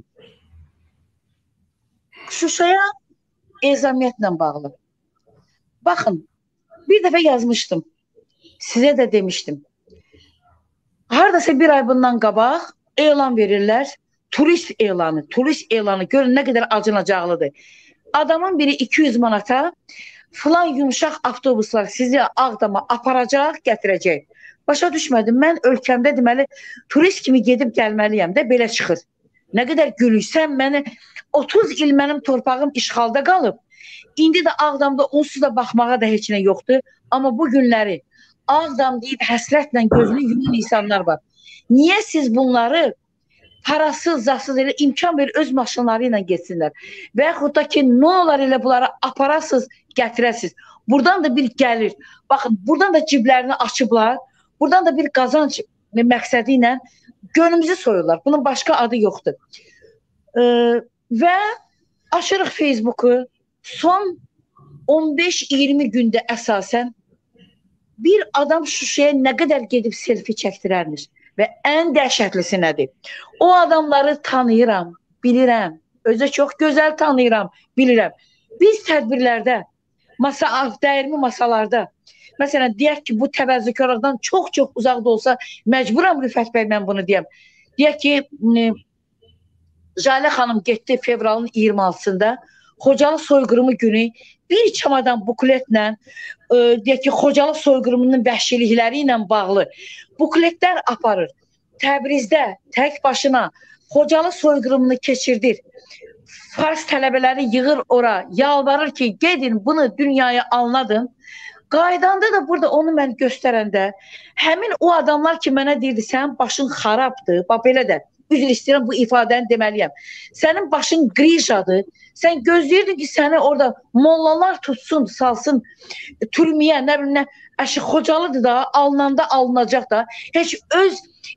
Şuşaya ezamiyyətlə bağlı. Baxın, bir dəfə yazmışdım, sizə də demişdim. Haradasa bir ay bundan qabaq elan verirlər, turist elanı, görün nə qədər acınacaqlıdır. Adamın biri 200 manata filan yumuşaq avtobuslar sizi Ağdama aparacaq, gətirəcək. Başa düşmədim, mən ölkəmdə deməli turist kimi gedib gəlməliyəm də, belə çıxır. Nə qədər gülüksən, məni 30 il mənim torpağım işğalda qalıb. İndi də Ağdamda onsuz da baxmağa da heç nə yoxdur. Amma bu günləri Ağdam deyib həsrətlə gözünü yuman insanlar var. Niyə siz bunları parasız, zasız elə imkan verir, öz maşınları ilə getsinlər? Və yaxud da ki, nə olar elə bunları aparasız, gətirəsiz. Buradan da bir gəlir. Baxın, buradan da ciblərini açıblar. Buradan da bir qazanc məqsədi ilə gönlümüzü soyurlar. Bunun başqa adı yoxdur. Və açırıq Facebook'u. Son 15-20 gündə əsasən bir adam Şuşaya nə qədər gedib selfie çəkdirərmiş. Və ən dəhşətlisi nədir? O adamları tanıyıram, bilirəm. Özə çox gözəl tanıyıram, bilirəm. Biz tədbirlərdə, dəyirmi masalarda, məsələn, deyək ki, bu təvəzzükarlıqdan çox-çox uzaqda olsa, məcburam Rüfət bəy, mən bunu deyəm. Deyək ki, Jalə xanım getdi fevralın 26-sında Xocalı soyqırımı günü bir çamadan bukletlə deyək ki, Xocalı soyqırımının vəhşilikləri ilə bağlı bukletlər aparır. Təbrizdə tək başına Xocalı soyqırımını keçirdir. Fars tələbələri yığır ora, yalvarır ki, gedin bunu dünyaya anladın. Qaydanda da burada onu mən göstərəndə, həmin o adamlar ki, mənə deyirdi, sənin başın xarabdır, bax belə də, üzr istəyirəm bu ifadəni deməliyəm. Sənin başın qrijadır, sən gözləyirdin ki, səni orada mollalar tutsun, salsın türməyə, nə bilim, Xocalıdır da, alınanda alınacaq da, heç öz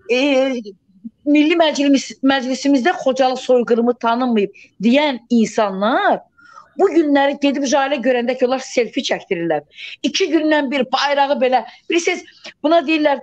Milli Məclisimizdə Xocalı soyqırımı tanınmayıb deyən insanlar bu günləri gedib Jalə görəndə ki, onlar selfie çəkdirirlər. 2 gündən bir bayrağı belə, bilirsiniz, buna deyirlər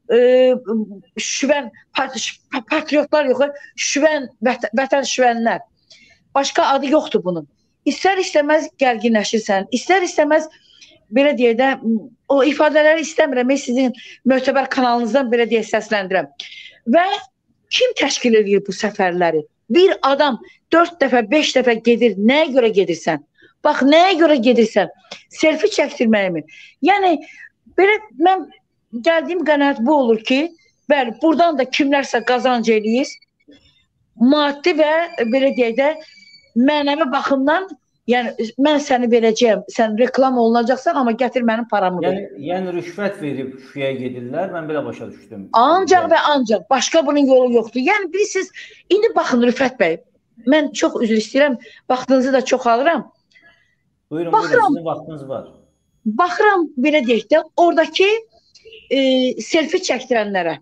şüvən, patriotlar yox, şüvən, vətən şüvənlər. Başqa adı yoxdur bunun. İstər-istəməz gərginləşirsən, istər-istəməz belə deyək də, o ifadələri istəmirəm, sizin mötəbər kanalınızdan belə deyək səsləndirəm. Və kim təşkil edir bu səfərləri? Bir adam 4 dəfə, 5 dəfə gedir. Nəyə görə gedirsən? Bax, nəyə görə gedirsən? Selfie çəkdirməyimi? Yəni, belə mən gəldiyim qənaət bu olur ki, bəli, buradan da kimlərsə qazanc eləyir. Maddi və belə deyək də, mənəvi baxımdan, yəni mən səni verəcəyəm, sən reklam olunacaqsan, amma gətir mənim paramı ver. Yəni rüşvət verib şüyə gedirlər, mən belə başa düşdüm. Ancaq və ancaq, başqa bunun yolu yoxdur. Yəni bilirsiniz, indi baxın Rüfət bəy, mən çox üzr istəyirəm, vaxtınızı da çox alıram. Buyurun, buyurun, sizin vaxtınız var. Baxıram, belə deyək də, oradakı selfie çəkdirənlərə.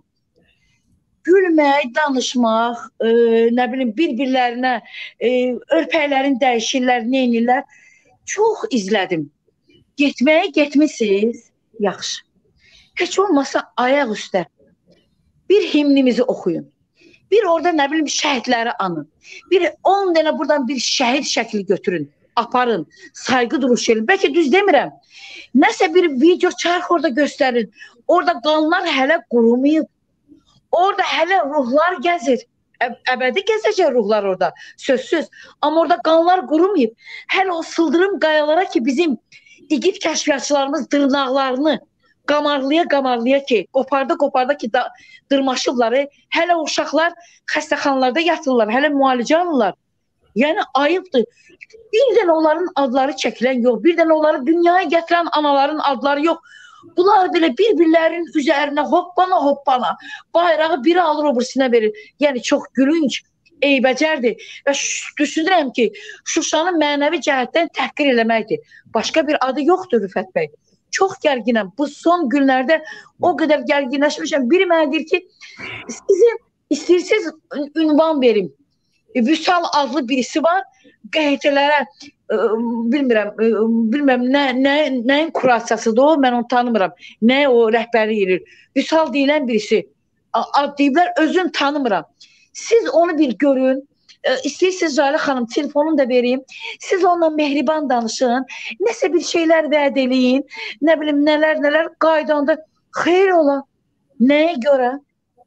Gülmək, danışmaq, nə bilim, bir-birlərinə örpəklərini dəyişirlər, neynirlər. Çox izlədim. Getməyə getmişsiniz, yaxşı. Heç olmasa ayaq üstə bir himnimizi oxuyun. Bir orada nə bilim şəhidləri anın. Bir 10 dənə buradan bir şəhid şəkli götürün, aparın, sayğı duruş edin. Bəlkə düz demirəm. Nəsə bir video çarx orada göstərin. Orada qanlar hələ qurumayıb. Orada hələ ruhlar gəzir. Əbədi gəzəcək ruhlar orada, sözsüz. Amma orada qanlar qurumayıb. Hələ o sıldırım qayalara ki, bizim igid kəşfiyyatçılarımız dırnaqlarını qamarlaya ki, qoparda ki, dırmaşıblar. Hələ uşaqlar xəstəxanalarda yatırlar, hələ müalicə alırlar. Yəni ayıbdır. Bir dənə onların adları çəkilən yox, bir dənə onları dünyaya gətirən anaların adları yox. Bunlar belə bir-birlərinin üzərinə hoppana bayrağı biri alır, o birisinə verir. Yəni çox gülünc, eybəcərdir. Və düşünürəm ki, Şuşanı mənəvi cəhətdən təhqir eləməkdir. Başqa bir adı yoxdur Rüfət bəy. Çox gərginəm. Bu son günlərdə o qədər gərginləşmişəm. Biri mənə deyir ki, sizin istəyirsiniz ünvan verim. Vüsal adlı birisi var. Qəzetələrə bilmirəm nəyin kurasiyasıdır o, mən onu tanımıram. Nə o rəhbəri edir. Vüsal deyilən birisi. Ad deyiblər, özünü tanımıram. Siz onu bir görün. İstəyirsiniz Jalə xanım, telefonunu da vereyim. Siz onunla mehriban danışın. Nəsə bir şeylər vəd eləyin. Nə bilim, nələr qaydanda. Xeyr ola. Nəyə görə?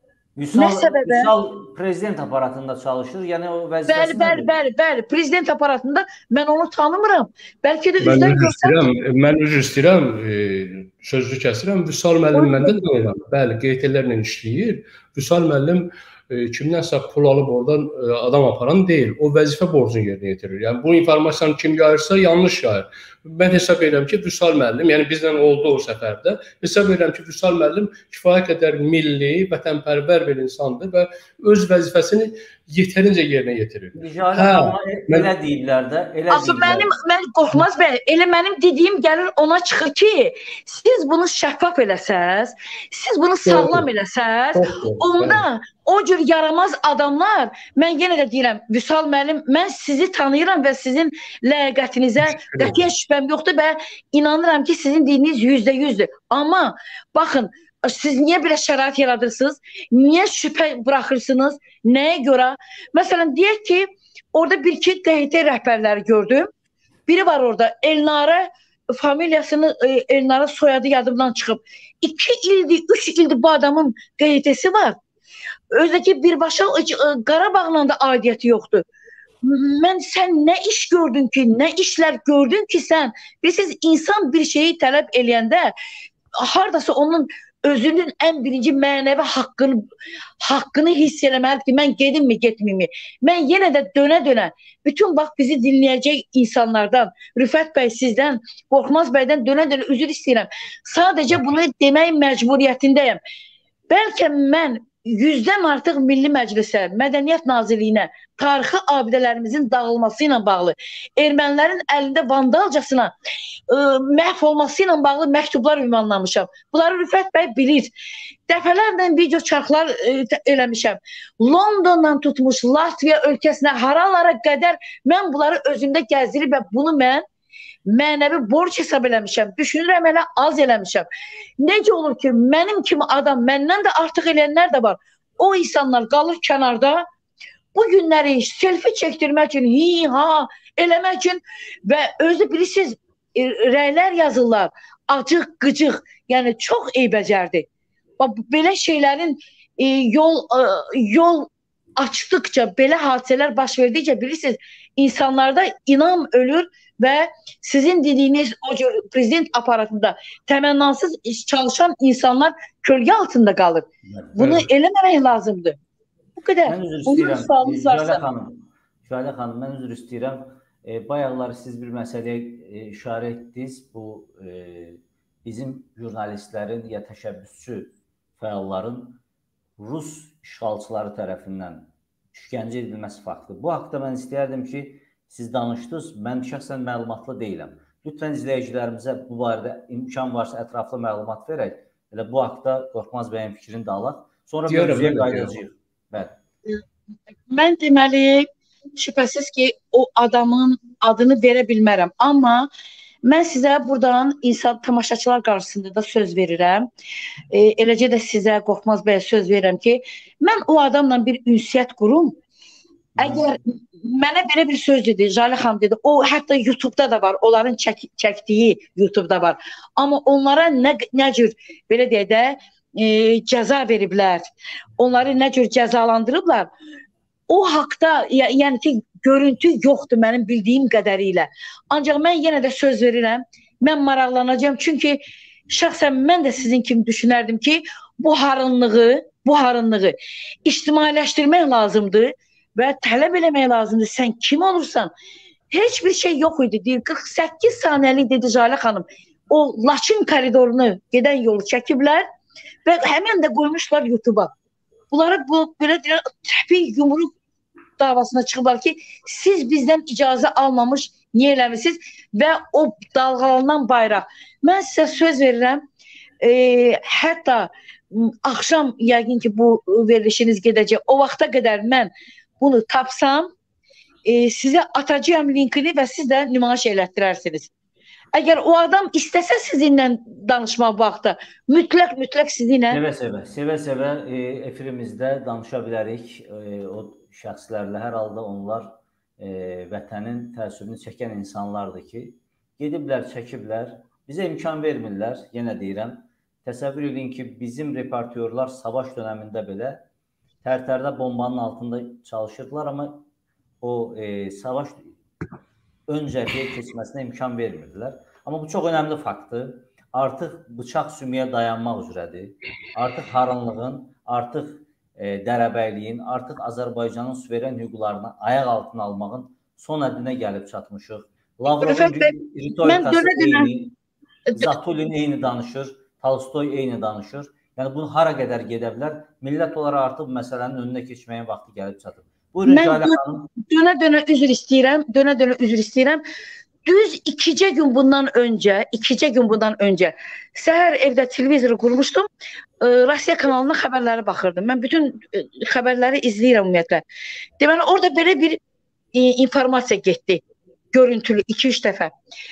Vüsal prezident aparatında çalışır. Yəni o vəzifəsi nədir? Bəli. Prezident aparatında mən onu tanımıram. Bəlkə də üzdən görsəm. Mən üzr istəyirəm, sözlü kəsirəm. Vüsal müəllim məndə də olan. Bəli, QT-lərlə işləyir. Vüsal müəllim kimdənsə pul alıb oradan adam aparan deyil. O vəzifə borcunu yerinə yetirir. Yəni bu informasiyanı kim yayırsa yanlış yayır. Mən hesab edirəm ki, Vüsal müəllim, yəni bizdən oldu o səfərdə, hesab edirəm ki, Vüsal müəllim kifayət qədər milli, vətənpərvər bir insandır və öz vəzifəsini yetərincə yerinə yetirir. Elə deyirlər də, Axı mən Qorxmaz bəy, elə mənim dediyim gəlir ona çıxır ki, siz bunu şəffaf eləsəz, siz bunu sağlam eləsəz, onda o cür yaramaz adamlar, mən yenə də deyirəm, Vüsal müəllim, mən sizi tanıyıram və sizin ləyaqətinizə qətiyyən şübhəm yoxdur və inanıram ki, sizin dediyiniz %100'dür. Amma baxın, siz niyə belə şərait yaradırsınız? Niyə şübhə buraxırsınız? Nəyə görə? Məsələn, deyək ki, orada bir-iki QHT rəhbərləri gördüm. Biri var orada, Elnarə familiyasını, Elnarə soyadı yadımdan çıxıb. 2 ildir, 3 ildir bu adamın QHT'si var. Özdəki birbaşa Qarabağla da aidiyyəti yoxdur. Sən nə iş gördün ki, nə işlər gördün ki sən? Bilirsiniz, insan bir şeyi tələb eləyəndə hardasa onun özünün ən birinci mənəvi haqqını hiss eləməlidir ki, mən gedim mi, getməyim mi? Mən yenə də dönə-dönə bütün bax bizi dinləyəcək insanlardan, Rüfət bəy sizdən, Qorxmaz bəydən dönə-dönə üzr istəyirəm. Sadəcə bunu demək məcburiyyətindəyəm. Bəlkə mən 100-dən artıq Milli Məclisə, Mədəniyyət Nazirliyinə, tarixi abidələrimizin dağılması ilə bağlı, ermənilərin əlində vandalcasına məhv olması ilə bağlı məktublar ünvanlamışam. Bunları Rüfət bəy bilir. Dəfələrlə video çarxlar eləmişəm. Londondan tutmuş Latviya ölkəsinə, haralara qədər mən bunları özümdə gəzdirib və bunu mən mənəvi borc hesab eləmişəm. Düşünürəm, elə az eləmişəm. Necə olur ki, mənim kimi adam, məndən də artıq eləyənlər də var. O insanlar qalır kənarda, bu günləri selfie çəkdirmək üçün, hi-ha eləmək üçün və özü bilirsiniz, rəylər yazırlar, acıq, qıcıq, yəni çox eybəcərdir. Belə şeylərin yol açdıqca, belə hadisələr baş verdikcə bilirsiniz, insanlarda inam ölür və sizin dediyiniz o cür prezident aparatında təmənnasız çalışan insanlar kölgə altında qalır. Bunu eləməmək lazımdır. Bu qədər. Mən üzr istəyirəm. Şahilə xanım, mən üzr istəyirəm. Bayaqlar siz bir məsələyə işarə etdiniz. Bu bizim jurnalistlərin ya təşəbbüsçü fəalların Rus işğalçıları tərəfindən işgəncə edilməsi faktı. Bu haqda mən istəyərdim ki, siz danışdınız, mən şəxsən məlumatlı deyiləm. Lütfən izləyicilərimizə bu barədə imkan varsa ətraflı məlumat verək. Elə bu haqda Qorxmaz bəyin fikrini də alaq. Sonra mövzuya qayıdacağıq. Mən deməli, şübhəsiz ki, o adamın adını verə bilmərəm. Amma mən sizə buradan insan tamaşaçılar qarşısında da söz verirəm. Eləcə də sizə Qorxmaz bəyə söz verirəm ki, mən o adamla bir ünsiyyət qurum. Əgər mənə belə bir söz dedi, Jalə xanım dedi, o hətta YouTube'da da var, onların çəkdiyi YouTube'da var. Amma onlara nə cür, belə deyək də, cəza veriblər, onları nə cür cəzalandırıblar, o haqda, yəni ki, görüntü yoxdur mənim bildiyim qədərilə. Ancaq mən yenə də söz verirəm, mən maraqlanacağım, çünki şəxsən mən də sizin kimi düşünərdim ki, bu harınlığı ictimailəşdirmək lazımdır və tələb eləmək lazımdır. Sən kim olursan? Heç bir şey yox idi. 48 saniyəlik dedi Jalə xanım. O Laçın koridorunu gedən yolu çəkiblər və həmən də qoymuşlar YouTube'a. Bunları belə deyirlər, təpi yumruq davasına çıxıblar ki, siz bizdən icazə almamış niyə eləmişsiniz və o dalğalanan bayraq. Mən sizə söz verirəm, hətta axşam yəqin ki, bu verilişiniz gedəcək. O vaxta qədər mən bunu tapsam, sizə atacağım linkini və siz də nümayiş elətdirərsiniz. Əgər o adam istəsə sizinlə danışmaq bu vaxtda, mütləq sizinlə... Sevə-sevə efirimizdə danışa bilərik. O şəxslərlə hər halda onlar vətənin təəssübünü çəkən insanlardır ki, gediblər, çəkiblər, bizə imkan vermirlər, yenə deyirəm. Təsəvvür edin ki, bizim reportyorlar savaş dönəmində belə Tərtərdə bombanın altında çalışırdılar, amma o savaş öncəliyə keçməsinə imkan vermirdilər. Amma bu çox önəmli faktdır. Artıq bıçaq sümüyə dayanmaq üzrədir. Artıq harınlığın, artıq dərəbəyliyin, artıq Azərbaycanın suveren hüquqlarını ayaq altına almağın son həddinə gəlib çatmışıq. Lavrovun ritorikası eyni, Zatulin eyni danışır, Tolstoy eyni danışır. Yəni, bunu hara qədər gedə bilər? Millət olaraq artıq bu məsələnin önünə keçməyin vaxtı gəlib çatır. Buyurun, Jalə xanım. Dönə-dönə üzr istəyirəm. Düz 2 gün bundan öncə səhər evdə televizoru qurmuşdum. Rusiya kanalına xəbərləri baxırdım. Mən bütün xəbərləri izləyirəm ümumiyyətlə. Deməli, orada belə bir informasiya getdi. Görüntülü 2-3 dəfə.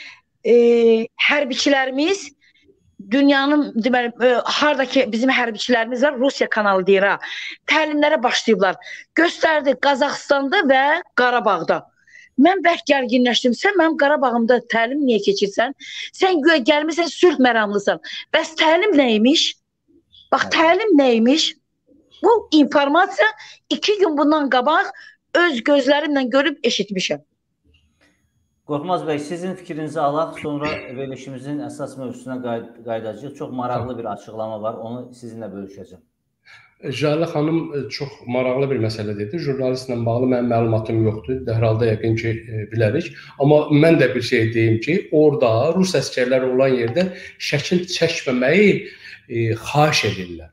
Hərbiçilərimiz dünyanın, deməli, haradakı bizim hərbiçilərimiz var, Rusiya kanalı deyir ha, təlimlərə başlayıblar. Göstərdi Qazaxstanda və Qarabağda. Mən bərk gərginləşdim. Sən mənim Qarabağımda təlim niyə keçirsən? Sən güya gəlmirsən, sülh məramlısan. Bəs təlim nəymiş? Bax, təlim nəymiş? Bu informasiya 2 gün bundan qabaq öz gözlərimlə görüb eşitmişəm. Qorxmaz bəy, sizin fikrinizi alaq, sonra verilişimizin əsas mövzusuna qayıdacağıq. Çox maraqlı bir açıqlama var, onu sizinlə bölüşəcəm. Jalə xanım çox maraqlı bir məsələ dedi. Jurnalistlə bağlı mənim məlumatım yoxdur. Hər halda yəqin ki bilərik. Amma mən də bir şey deyim ki, orada Rus əsgərləri olan yerdə şəkil çəkməməyi xahiş edirlər.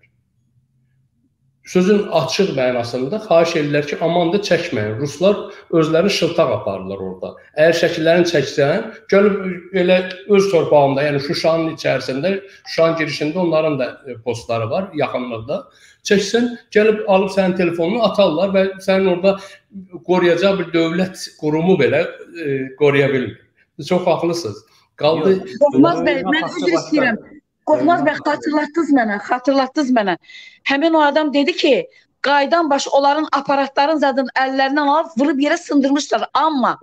Sözün açıq mənasında xahiş edirlər ki, aman da çəkməyin. Ruslar özlərini şıltaq aparırlar orada. Əgər şəkillərini çəksən, gəlib elə öz torpağında, yəni Şuşanın içərisində, Şuşanın girişində onların da postları var, yaxınlıqda. Çəksən, gəlib alıb sənin telefonunu atarlar və sənin orada qoruyacaq bir dövlət qurumu belə qoruya bilmir. Çox haqlısınız. Qaldı. Qorxmaz bəy, mən üzr istəyirəm. Qorxmaz bəy, xatırlatdınız mənə. Həmin o adam dedi ki, qaydan baş onların aparatların zadın əllərindən alıb vurub yerə sındırmışlar. Amma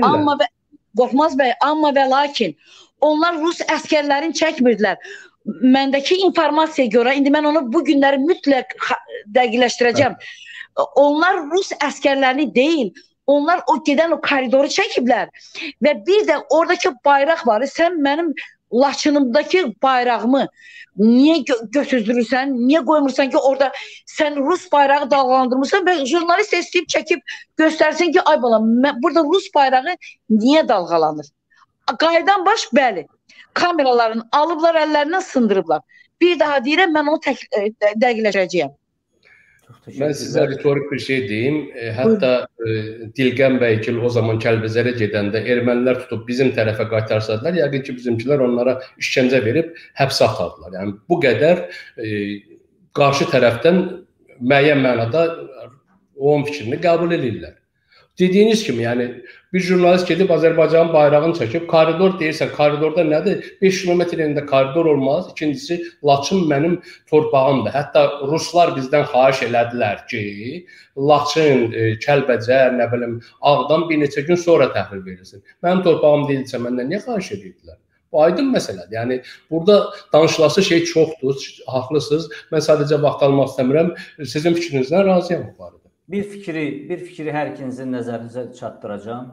Qorxmaz bəy, amma və lakin onlar Rus əsgərlərini çəkmirdilər. Məndəki informasiyaya görə, indi mən onu bu günləri mütləq dəqiqləşdirəcəm. Onlar Rus əsgərlərini deyil, onlar o gedən o koridoru çəkiblər. Və bir də oradakı bayraq var. Sən mənim Laçınımdakı bayrağımı niye götürdürürsən, niye koymursan ki orada sen Rus bayrağı dalgalandırmışsan ve jurnalist isteyip çekip göstersin ki ay bala burada Rus bayrağı niye dalgalanır? Qaydan baş bəli. Kameraların alıblar əllərindən sındırıblar. Bir daha deyirəm mən onu dəqiqləşəcəyəm. Mən sizə ritorik bir şey deyim. Hətta Dilgən Bəygil o zaman Kəlbəcərə gedəndə ermənilər tutub bizim tərəfə qaytarsadılar, yəqin ki bizimkilər onlara işgəncə verib həbsə atardılar. Yəni bu qədər qarşı tərəfdən müəyyən mənada onun fikrini qəbul edirlər. Dediyiniz kimi, yəni bir jurnalist gedib Azərbaycanın bayrağını çəkib, koridor deyirsən, koridorda nədir? 5 kilometr enində koridor olmaz. İkincisi, Laçın mənim torpağımdır. Hətta Ruslar bizdən xahiş elədilər ki, Laçın, Kəlbəcər, nə bilim, Ağdam bir neçə gün sonra təhvil verilsin. Mənim torpağım deyilsə, məndən niyə xahiş edirdilər? Bu aydın məsələdir. Yəni, burada danışılası şey çoxdur, haqlısınız. Mən sadəcə vaxt almaq istəmirəm. Sizin fikrinizdən razıyam bu barədə. Bir fikri hər ikinizin nəzərinizə çatdıracağım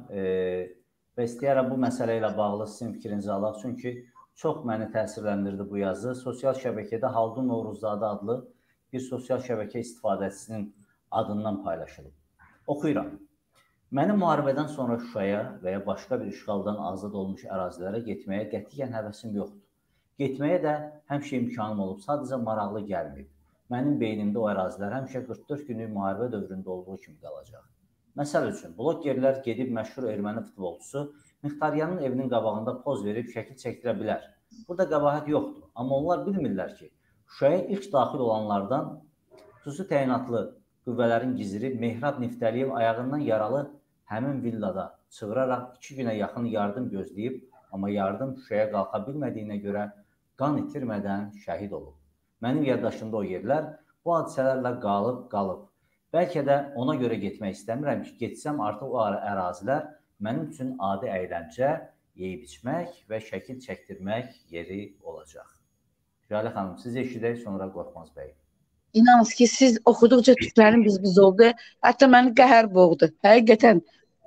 və istəyərəm bu məsələ ilə bağlı sizin fikrinizi alaq. Çünki çox məni təsirləndirdi bu yazı. Sosial şəbəkədə Haldun Novruzzadə adlı bir sosial şəbəkə istifadəçisinin adından paylaşılıb. Oxuyuram. Mənim müharibədən sonra Şuşaya və ya başqa bir işğaldan azad olmuş ərazilərə getməyə qətiyyən həvəsim yoxdur. Getməyə də həmişə imkanım olub, sadəcə maraqlı gəlməyib. Mənim beynimdə o ərazilər həmişə 44 günlük müharibə dövründə olduğu kimi qalacaq. Məsəl üçün, blogerlər gedib məşhur erməni futbolçusu Mixtaryanın evinin qabağında poz verib şəkil çəkdirə bilər. Burada qəbahət yoxdur. Amma onlar bilmirlər ki, Şuşaya ilk daxil olanlardan xüsusi təyinatlı qüvvələrin giziri Mehrab Niftəliyev ayağından yaralı həmin villada çığıraraq 2 günə yaxın yardım gözləyib, amma yardım Şuşaya qalxa bilmədiyinə görə qan itirmədən şəhid olub. Mənim yaddaşımda o yerlər bu hadisələrlə qalıb. Bəlkə də ona görə getmək istəmirəm ki, getsəm artıq o ərazilər mənim üçün adi əyləncə, yeyib içmək və şəkil çəkdirmək yeri olacaq. Jalə xanım, siz eşidək, sonra Qorxmaz bəy. İnanız ki, siz oxuduqca tüklərim biz oldu. Hətta məni qəhər boğdu. Həqiqətən.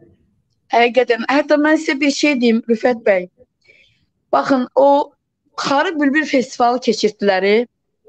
Hətta mən sizə bir şey deyim, Rüfət bəy. Baxın, o Xarı Bülbül festivalı keçirtdiləri.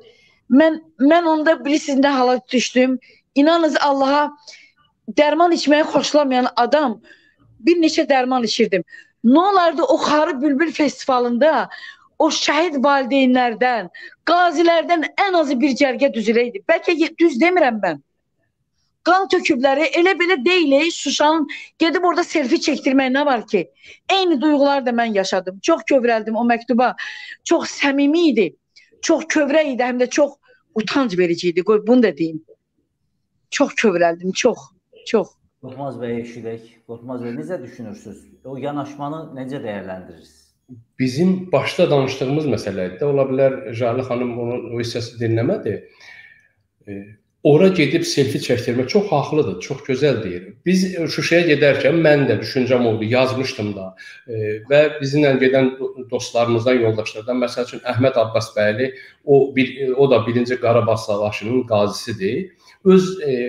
Mən onda bilirsiniz nə hala düşdüm. İnanınız Allaha dərman içməyi xoşlamayan adam bir neçə dərman içirdim. Nə olardı o Xarı Bülbül festivalında o şəhid valideynlərdən, qazilərdən ən azı bir cərgə düzüləydi. Bəlkə düz demirəm mən. Qan tökübləri elə belə deyil. Şuşanın gedib orada selfie çəkdirmək nə var ki? Eyni duyğular da mən yaşadım. Çox kövrəldim o məktuba. Çox səmimi idi. Çox kövrə idi, həm də çox utanc verici idi. Qoy bunu da deyim. Çox kövrəldim, çox. Qorxmaz bəy eşidək. Qorxmaz bəy, necə düşünürsünüz? O yanaşmanı necə dəyərləndirirsiniz? Bizim başda danışdığımız məsələdir. Ola bilər Jalə xanım o hissəsi dinləmədi. ora gedib selfie çəkdirmək çox haqlıdır, çox gözəl deyir. Biz Şuşaya gedərkən mən də düşüncəm oldu, yazmışdım da və bizimlə gedən dostlarımızdan, yoldaşlardan, məsəl üçün Əhməd Abbasbəyli, o da 1-ci Qarabağ savaşının qazisidir. Öz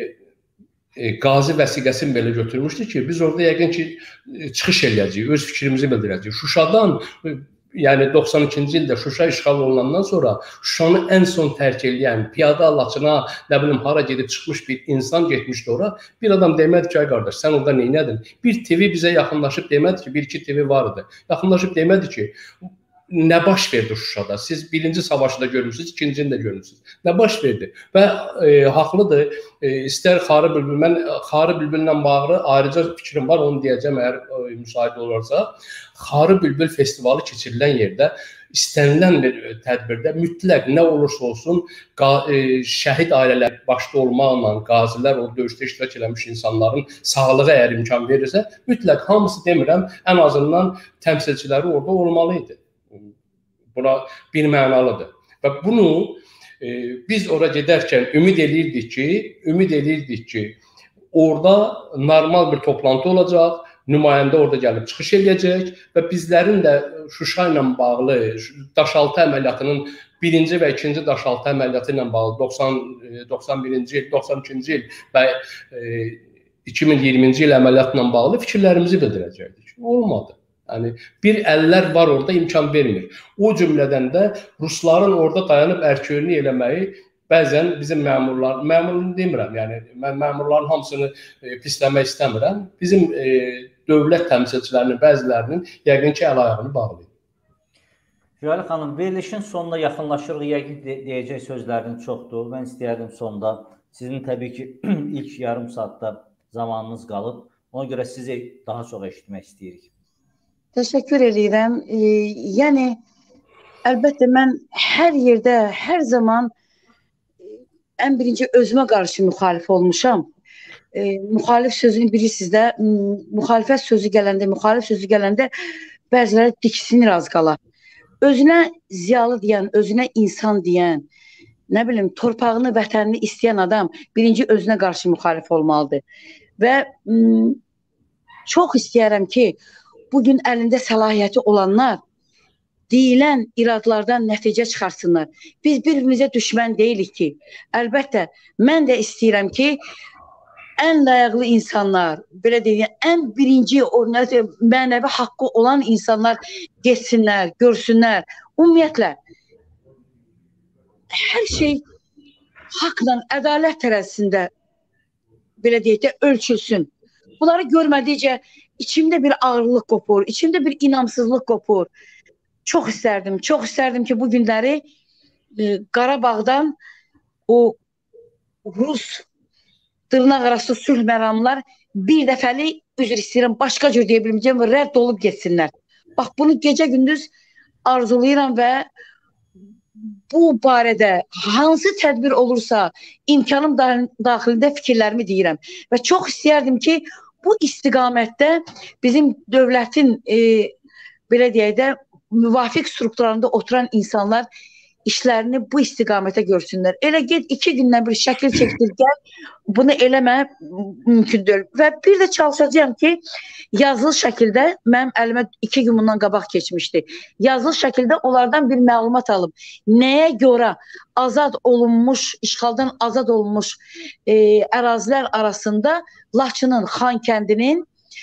qazi vəsiqəsini belə götürmüşdü ki, biz orada yəqin ki, çıxış eləyəcəyik, öz fikrimizi bildirəcəyik. Şuşadan, yəni 92-ci ildə Şuşa işğal olunandan sonra Şuşanı ən son tərk eləyən, piyada Laçına, nə bilim, hara gedib çıxmış bir insan getmişdi ora. Bir adam demədi ki, ay qardaş, sən orada neynədin? Bir TV bizə yaxınlaşıb demədi ki, 1-2 TV var idi. Yaxınlaşıb demədi ki, nə baş verdi Şuşada? Siz 1-ci savaşı da görmüsünüz, 2-cini də görmüsünüz. Nə baş verdi? Və haqlıdır. İstər Xarı Bülbül, mən Xarı Bülbüllə bağlı ayrıca fikrim var, onu deyəcəm əgər müsait olarsa. Xarı Bülbül festivalı keçirilən yerdə istənilən bir tədbirdə mütləq nə olursa olsun şəhid ailələr başda olmaqla qazilər, o döyüşdə iştirak eləmiş insanların sağlığı əgər imkan verirsə, mütləq hamısı demirəm, ən azından təmsilçiləri orada olmalı idi. Buna bir mənalıdır. Və bunu biz ora gedərkən ümid edirdik ki, orada normal bir toplantı olacaq, nümayəndə orada gəlib çıxış eləyəcək və bizlərin də Şuşa ilə bağlı daşaltı əməliyyatının 1-ci və 2-ci daşaltı əməliyyatı ilə bağlı 91-ci il, 92-ci il və 2020-ci il əməliyyatla bağlı fikirlərimizi bildirəcəkdik. Olmadı. Yəni, bir əllər var orada, imkan vermir. O cümlədən də Rusların orada dayanıb ərköyünü eləməyi bəzən bizim məmurlarını demirəm, yəni mən məmurların hamısını pisləmək istəmirəm. Bizim dövlət təmsilçilərinin bəzilərinin yəqin ki, əl-ayağını bağlayır. Jüali xanım, verilişin sonuna yaxınlaşırıq, yəqin deyəcək sözləriniz çoxdur. Mən istəyərdim sonda, sizin təbii ki, ilk yarım saatda zamanınız qalıb, ona görə sizi daha çox eşitmək istəyirik. Təşəkkür edirəm. Yəni, əlbəttə mən hər yerdə, hər zaman ən birinci özümə qarşı müxalif olmuşam. Müxalif sözünü bilirsiniz də, müxalifət sözü gələndə bəziləri diksinir az qala. Özünə ziyalı deyən, özünə insan deyən, nə bilim, torpağını, vətənini istəyən adam birinci özünə qarşı müxalif olmalıdır. Və çox istəyərəm ki, bugün əlində səlahiyyəti olanlar deyilən iradlardan nəticə çıxarsınlar. Biz bir-birimizə düşmən deyilik ki, əlbəttə, mən də istəyirəm ki, ən layıqlı insanlar, belə deyək, ən birinci mənəvi haqqı olan insanlar getsinlər, görsünlər. Ümumiyyətlə, hər şey haqla, ədalət tərəzisində, belə deyək də, ölçülsün. Bunları görmədikcə İçimdə bir ağırlıq qopur, içimdə bir inamsızlıq qopur. Çox istərdim ki, bu günləri Qarabağdan o Rus dırnaq arası sülh məramlar bir dəfəlik, üzr istəyirəm, başqa cür deyə bilməyəcəm, rədd olub getsinlər. Bax, bunu gecə-gündüz arzulayıram və bu barədə hansı tədbir olursa, imkanım daxilində fikirlərimi deyirəm. Və çox istəyərdim ki, bu istiqamətdə bizim dövlətin, belə deyək də, müvafiq strukturlarında oturan insanlar işlərini bu istiqamətə görsünlər. Elə get 2 gündən bir şəkil çəkdir, gəl, bunu eləmə mümkün deyil. Və bir də çalışacağım ki, yazılı şəkildə, mənim əlimə 2 gün bundan qabaq keçmişdi, yazılı şəkildə onlardan bir məlumat alıb, nəyə görə azad olunmuş, işğaldan azad olunmuş ərazilər arasında Laçının, Xankəndinin,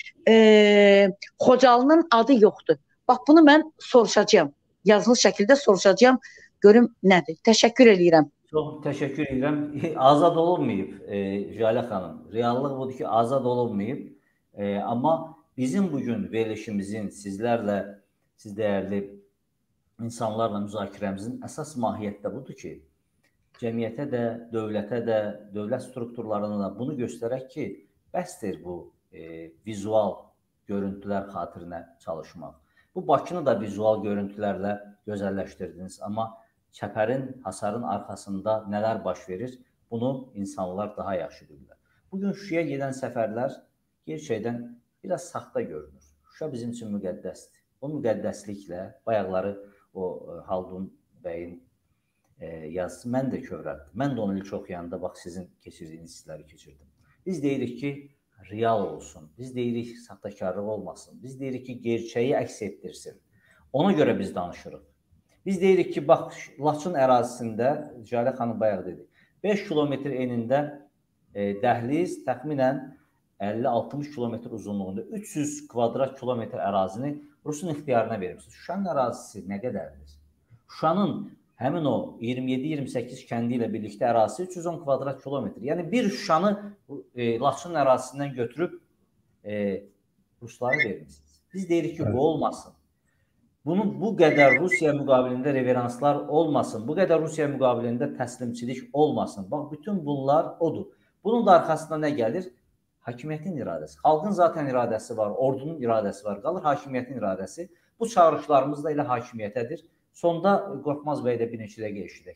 Xocalının adı yoxdur. Bax, bunu mən soruşacağım, yazılı şəkildə soruşacağım, görüm nədir. Təşəkkür edirəm. Çox təşəkkür edirəm. Azad olunmayıb Jüali xanım. Reallıq budur ki, azad olunmayıb. Amma bizim bugün verilişimizin sizlərlə, siz dəyərli insanlarla müzakirəmizin əsas mahiyyəti də budur ki, cəmiyyətə də, dövlət strukturlarına da bunu göstərək ki, bəsdir bu vizual görüntülər xatirinə çalışmaq. Bu Bakını da vizual görüntülərlə gözəlləşdirdiniz, amma çəpərin, hasarın arxasında nələr baş verir, bunu insanlar daha yaxşı bilirlər. Bugün Şuşaya gedən səfərlər gerçəkdən biraz saxta görünür. Şuşa bizim üçün müqəddəsdir. O müqəddəsliklə bayaqları o Haldun bəyin yazısı mən də kövrəldim. Mən də 10 il oxuyanda bax sizin keçirdiyiniz hissləri keçirdim. Biz deyirik ki, real olsun. Biz deyirik saxtakarlıq olmasın. Biz deyirik ki, gerçəyi əks etdirsin. Ona görə biz danışırıq. Biz deyirik ki, bax Laçın ərazisində, Jalə xanım bayaq dedi, 5 kilometr enində dəhliz təxminən 50-60 kilometr uzunluğunda 300 kvadrat kilometr ərazini Rusun ixtiyarına vermişsiniz. Şuşanın ərazisi nə qədərdir? Şuşanın həmin o 27-28 kəndi ilə birlikdə ərazisi 310 kvadrat kilometr. Yəni bir Şuşanı Laçın ərazisindən götürüb Ruslara vermişsiniz. Biz deyirik ki, bu olmasın. Bunun bu qədər Rusiya müqabilində reveranslar olmasın. Bu qədər Rusiya müqabilində təslimçilik olmasın. Bax, bütün bunlar odur. Bunun da arxasında nə gəlir? Hakimiyyətin iradəsi. Xalqın zaten iradəsi var, ordunun iradəsi var. Qalır hakimiyyətin iradəsi. Bu çağırışlarımız da elə hakimiyyətədir. Sonda Qorxmaz bəy də bir neçə dəqiqə eşidək.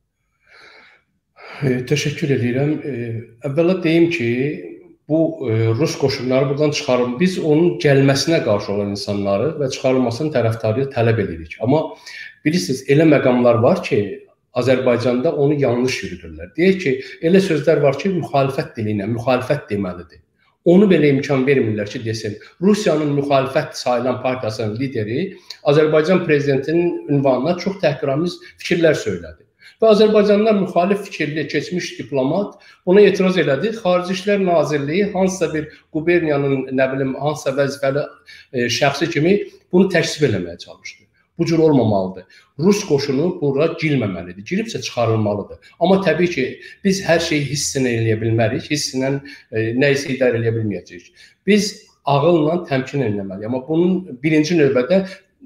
Təşəkkür edirəm. Əvvəla deyim ki, bu Rus qoşunları buradan çıxarılır. Biz onun gəlməsinə qarşı olan insanları və çıxarılmasının tərəfdarı tələb edirik. Amma bilirsiniz, elə məqamlar var ki, Azərbaycanda onu yanlış yürüdürlər. Deyək ki, elə sözlər var ki, müxalifət dili ilə, müxalifət deməlidir. Onu belə imkan vermirlər ki, desin. Rusiyanın müxalifət sayılan partiyasının lideri Azərbaycan prezidentinin ünvanına çox təhqiramiz fikirlər söylədi. Və Azərbaycanlar müxalif fikirli keçmiş diplomat ona etiraz elədi. Xarici İşlər Nazirliyi hansısa bir quberniyanın, nə bilim, hansısa vəzifəli şəxsi kimi bunu təksib eləməyə çalışdı. Bu cür olmamalıdır. Rus qoşunu bura girməməlidir. Giribsə çıxarılmalıdır. Amma təbii ki, biz hər şeyi hissinə eləyə bilmərik. Hissinə nə isə idarə eləyə bilməyəcəyik. Biz ağılla təmkin eləməliyik. Amma bunun birinci növbədə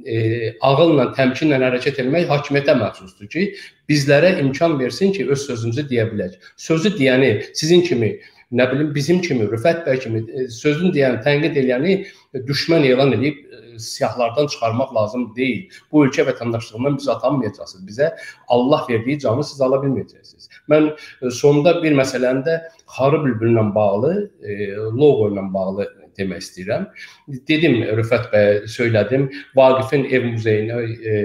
ağılla, təmkinlə hərəkət etmək hakimiyyətə məxsusdur ki, bizlərə imkan versin ki, öz sözümüzü deyə bilək. Sözü deyəni sizin kimi, nə bilim, bizim kimi, Rüfət bəy kimi sözünü deyəni, tənqid eləyəni düşmən elan edib siyahlardan çıxarmaq lazım deyil. Bu ölkə vətəndaşlığından biz atanmayacaqsınız. Bizə Allah verdiyi canı siz ala bilməyəcəksiniz. Mən sonunda bir məsələni də Xarı Bülbüllə bağlı, logo ilə bağlı demək istəyirəm. Dedim, Rüfət bəy söylədim, Vaqifin ev muzeyinə,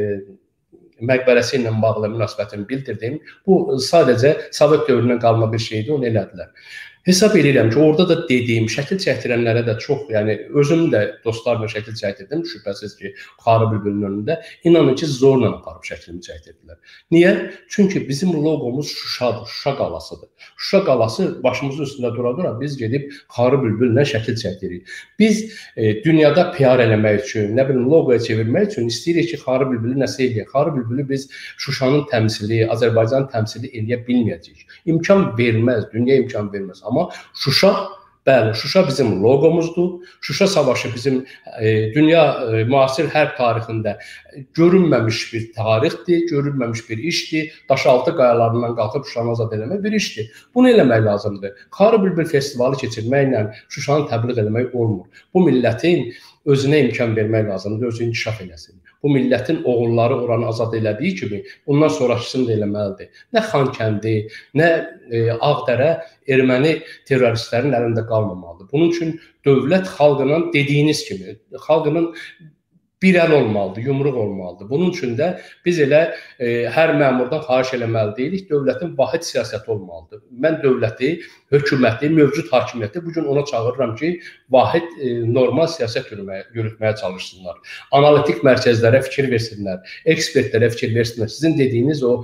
məqbərəsi ilə bağlı münasibətimi bildirdim. Bu sadəcə Sovet dövründən qalma bir şeydir, onu elədilər. Hesab edirəm ki, orada da dediyim, şəkil çəkdirənlərə də çox, yəni özüm də dostlarla şəkil çəkdirdim, şübhəsiz ki, Xarı Bülbülün önündə. İnanın ki, zorla aparıb şəklimi çəkdirdilər. Niyə? Çünki bizim loqomuz Şuşadır, Şuşa qalasıdır. Şuşa qalası başımızın üstündə dura-dura biz gedib Xarı Bülbüllə şəkil çəkdirik. Biz dünyada PR eləmək üçün, nə bilim, loqoya çevirmək üçün istəyirik ki, Xarı Bülbülü nəsə eləyək. Xarı Bülbülü biz Şuşanın təmsili, Azərbaycanın təmsili eləyə bilməyəcəyik. İmkan verməz, dünya imkan verməz. Amma Şuşa, bəli, Şuşa bizim loqomuzdur. Şuşa savaşı bizim dünya müasir hərb tarixində görünməmiş bir tarixdir, görünməmiş bir işdir. Daşaltı qayalarından qalxıb Şuşanı azad eləmək bir işdir. Bunu eləmək lazımdır. Xarı Bülbül festivalı keçirməklə Şuşanı təbliğ eləmək olmur. Bu millətin özünə imkan vermək lazımdır, özü inkişaf eləsin. Bu millətin oğulları oranı azad elədiyi kimi bundan sonrasını da eləməlidir. Nə Xankəndi, nə Ağdərə erməni terroristlərin əlində qalmamalıdır. Bunun üçün dövlət xalqının dediyiniz kimi, xalqının bir əl olmalıdır, yumruq olmalıdır. Bunun üçün də biz elə hər məmurdan xahiş eləməli deyilik, dövlətin vahid siyasəti olmalıdır. Mən dövləti, hökuməti, mövcud hakimiyyəti bugün ona çağırıram ki, vahid normal siyasət yürütməyə çalışsınlar. Analitik mərkəzlərə fikir versinlər, ekspertlərə fikir versinlər. Sizin dediyiniz o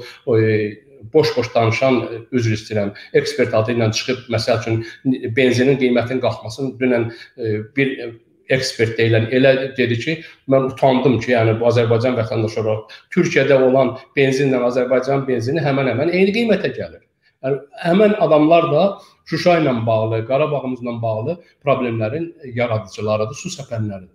boş-boş danışan, üzr istəyirəm, ekspert adı ilə çıxıb, məsəl üçün, benzinin qiymətinin qalxmasını dünən bir ekspert deyilən elə dedi ki, mən utandım ki, yəni bu Azərbaycan vətəndaşı olaraq Türkiyədə olan benzinlə Azərbaycan benzini həmən-həmən eyni qiymətə gəlir. Yəni, həmən adamlar da Şuşa ilə bağlı, Qarabağımızla bağlı problemlərin yaradıcılarıdır, su səpənləridir.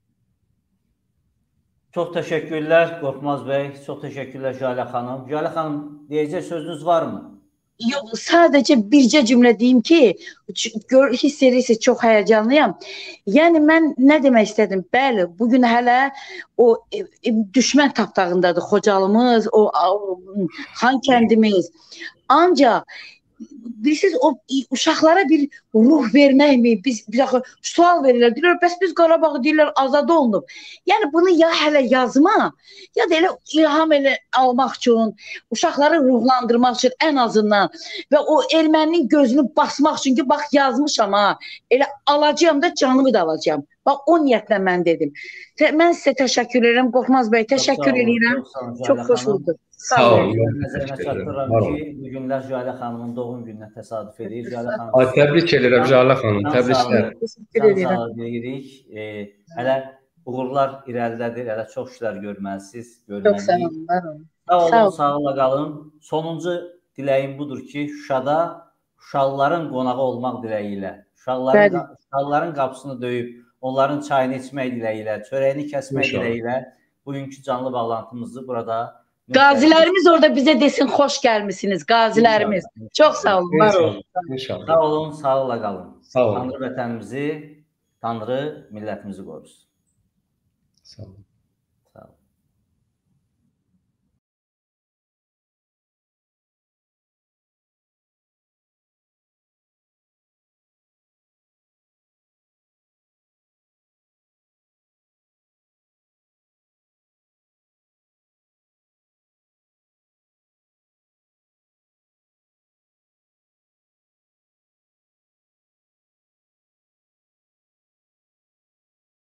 Çox təşəkkürlər Qorxmaz bəy, çox təşəkkürlər Jalə xanım. Jalə xanım, deyəcək sözünüz varmı? Yox, sadəcə bircə cümlə deyim ki, hiss edirsiniz, çox həyəcanlıyam. Yəni, mən nə demək istədim? Bəli, bugün hələ o düşmən tapdağındadır Xocalımız, o Xankəndimiz. Ancaq bilirsiniz, o uşaqlara bir ruh verməkmi? Bir axı sual verirlər. Deyirlər, bəs biz Qarabağı deyirlər azad olunub. Yəni bunu ya hələ yazma, ya da elə ilham elə almaq üçün, uşaqları ruhlandırmaq üçün ən azından və o erməninin gözünü basmaq üçün ki, bax yazmışam ha, elə alacağam da canımı da alacağam. Bax o niyyətlə mən dedim. Mən sizə təşəkkür edirəm, Qorxmaz bəy, təşəkkür edirəm. Çox xoş oldu. Sağ olun. Nəzərinə çatdırıram ki, bu günlər Jalə xanımın doğum gününə təsadüf edir. Jalə xanım. Ay, təbrik edirəm Jalə xanım, təbriklər. Təşəkkür edirəm. Deyirik. Hələ uğurlar irəlidədir, hələ çox işlər görməlisiniz, Çox sağ görməliyik. olun. Sağ olun, sağlıqla qalın. Sonuncu diləyim budur ki, Şuşada uşaqların qonağı olmaq diləyi ilə, uşaqların qapısını döyüb, onların çayını içmək diləyi ilə, çörəyini kəsmək diləyi ilə bugünkü canlı bağlantımızı burada Qazilərimiz orada bizə desin, xoş gəlmisiniz, qazilərimiz. Çox sağ olun, var olun. Sağ olun, sağlıqla qalın. Sağ olun. Tanrı vətənimizi, Tanrı millətimizi qorusun. Sağ olun.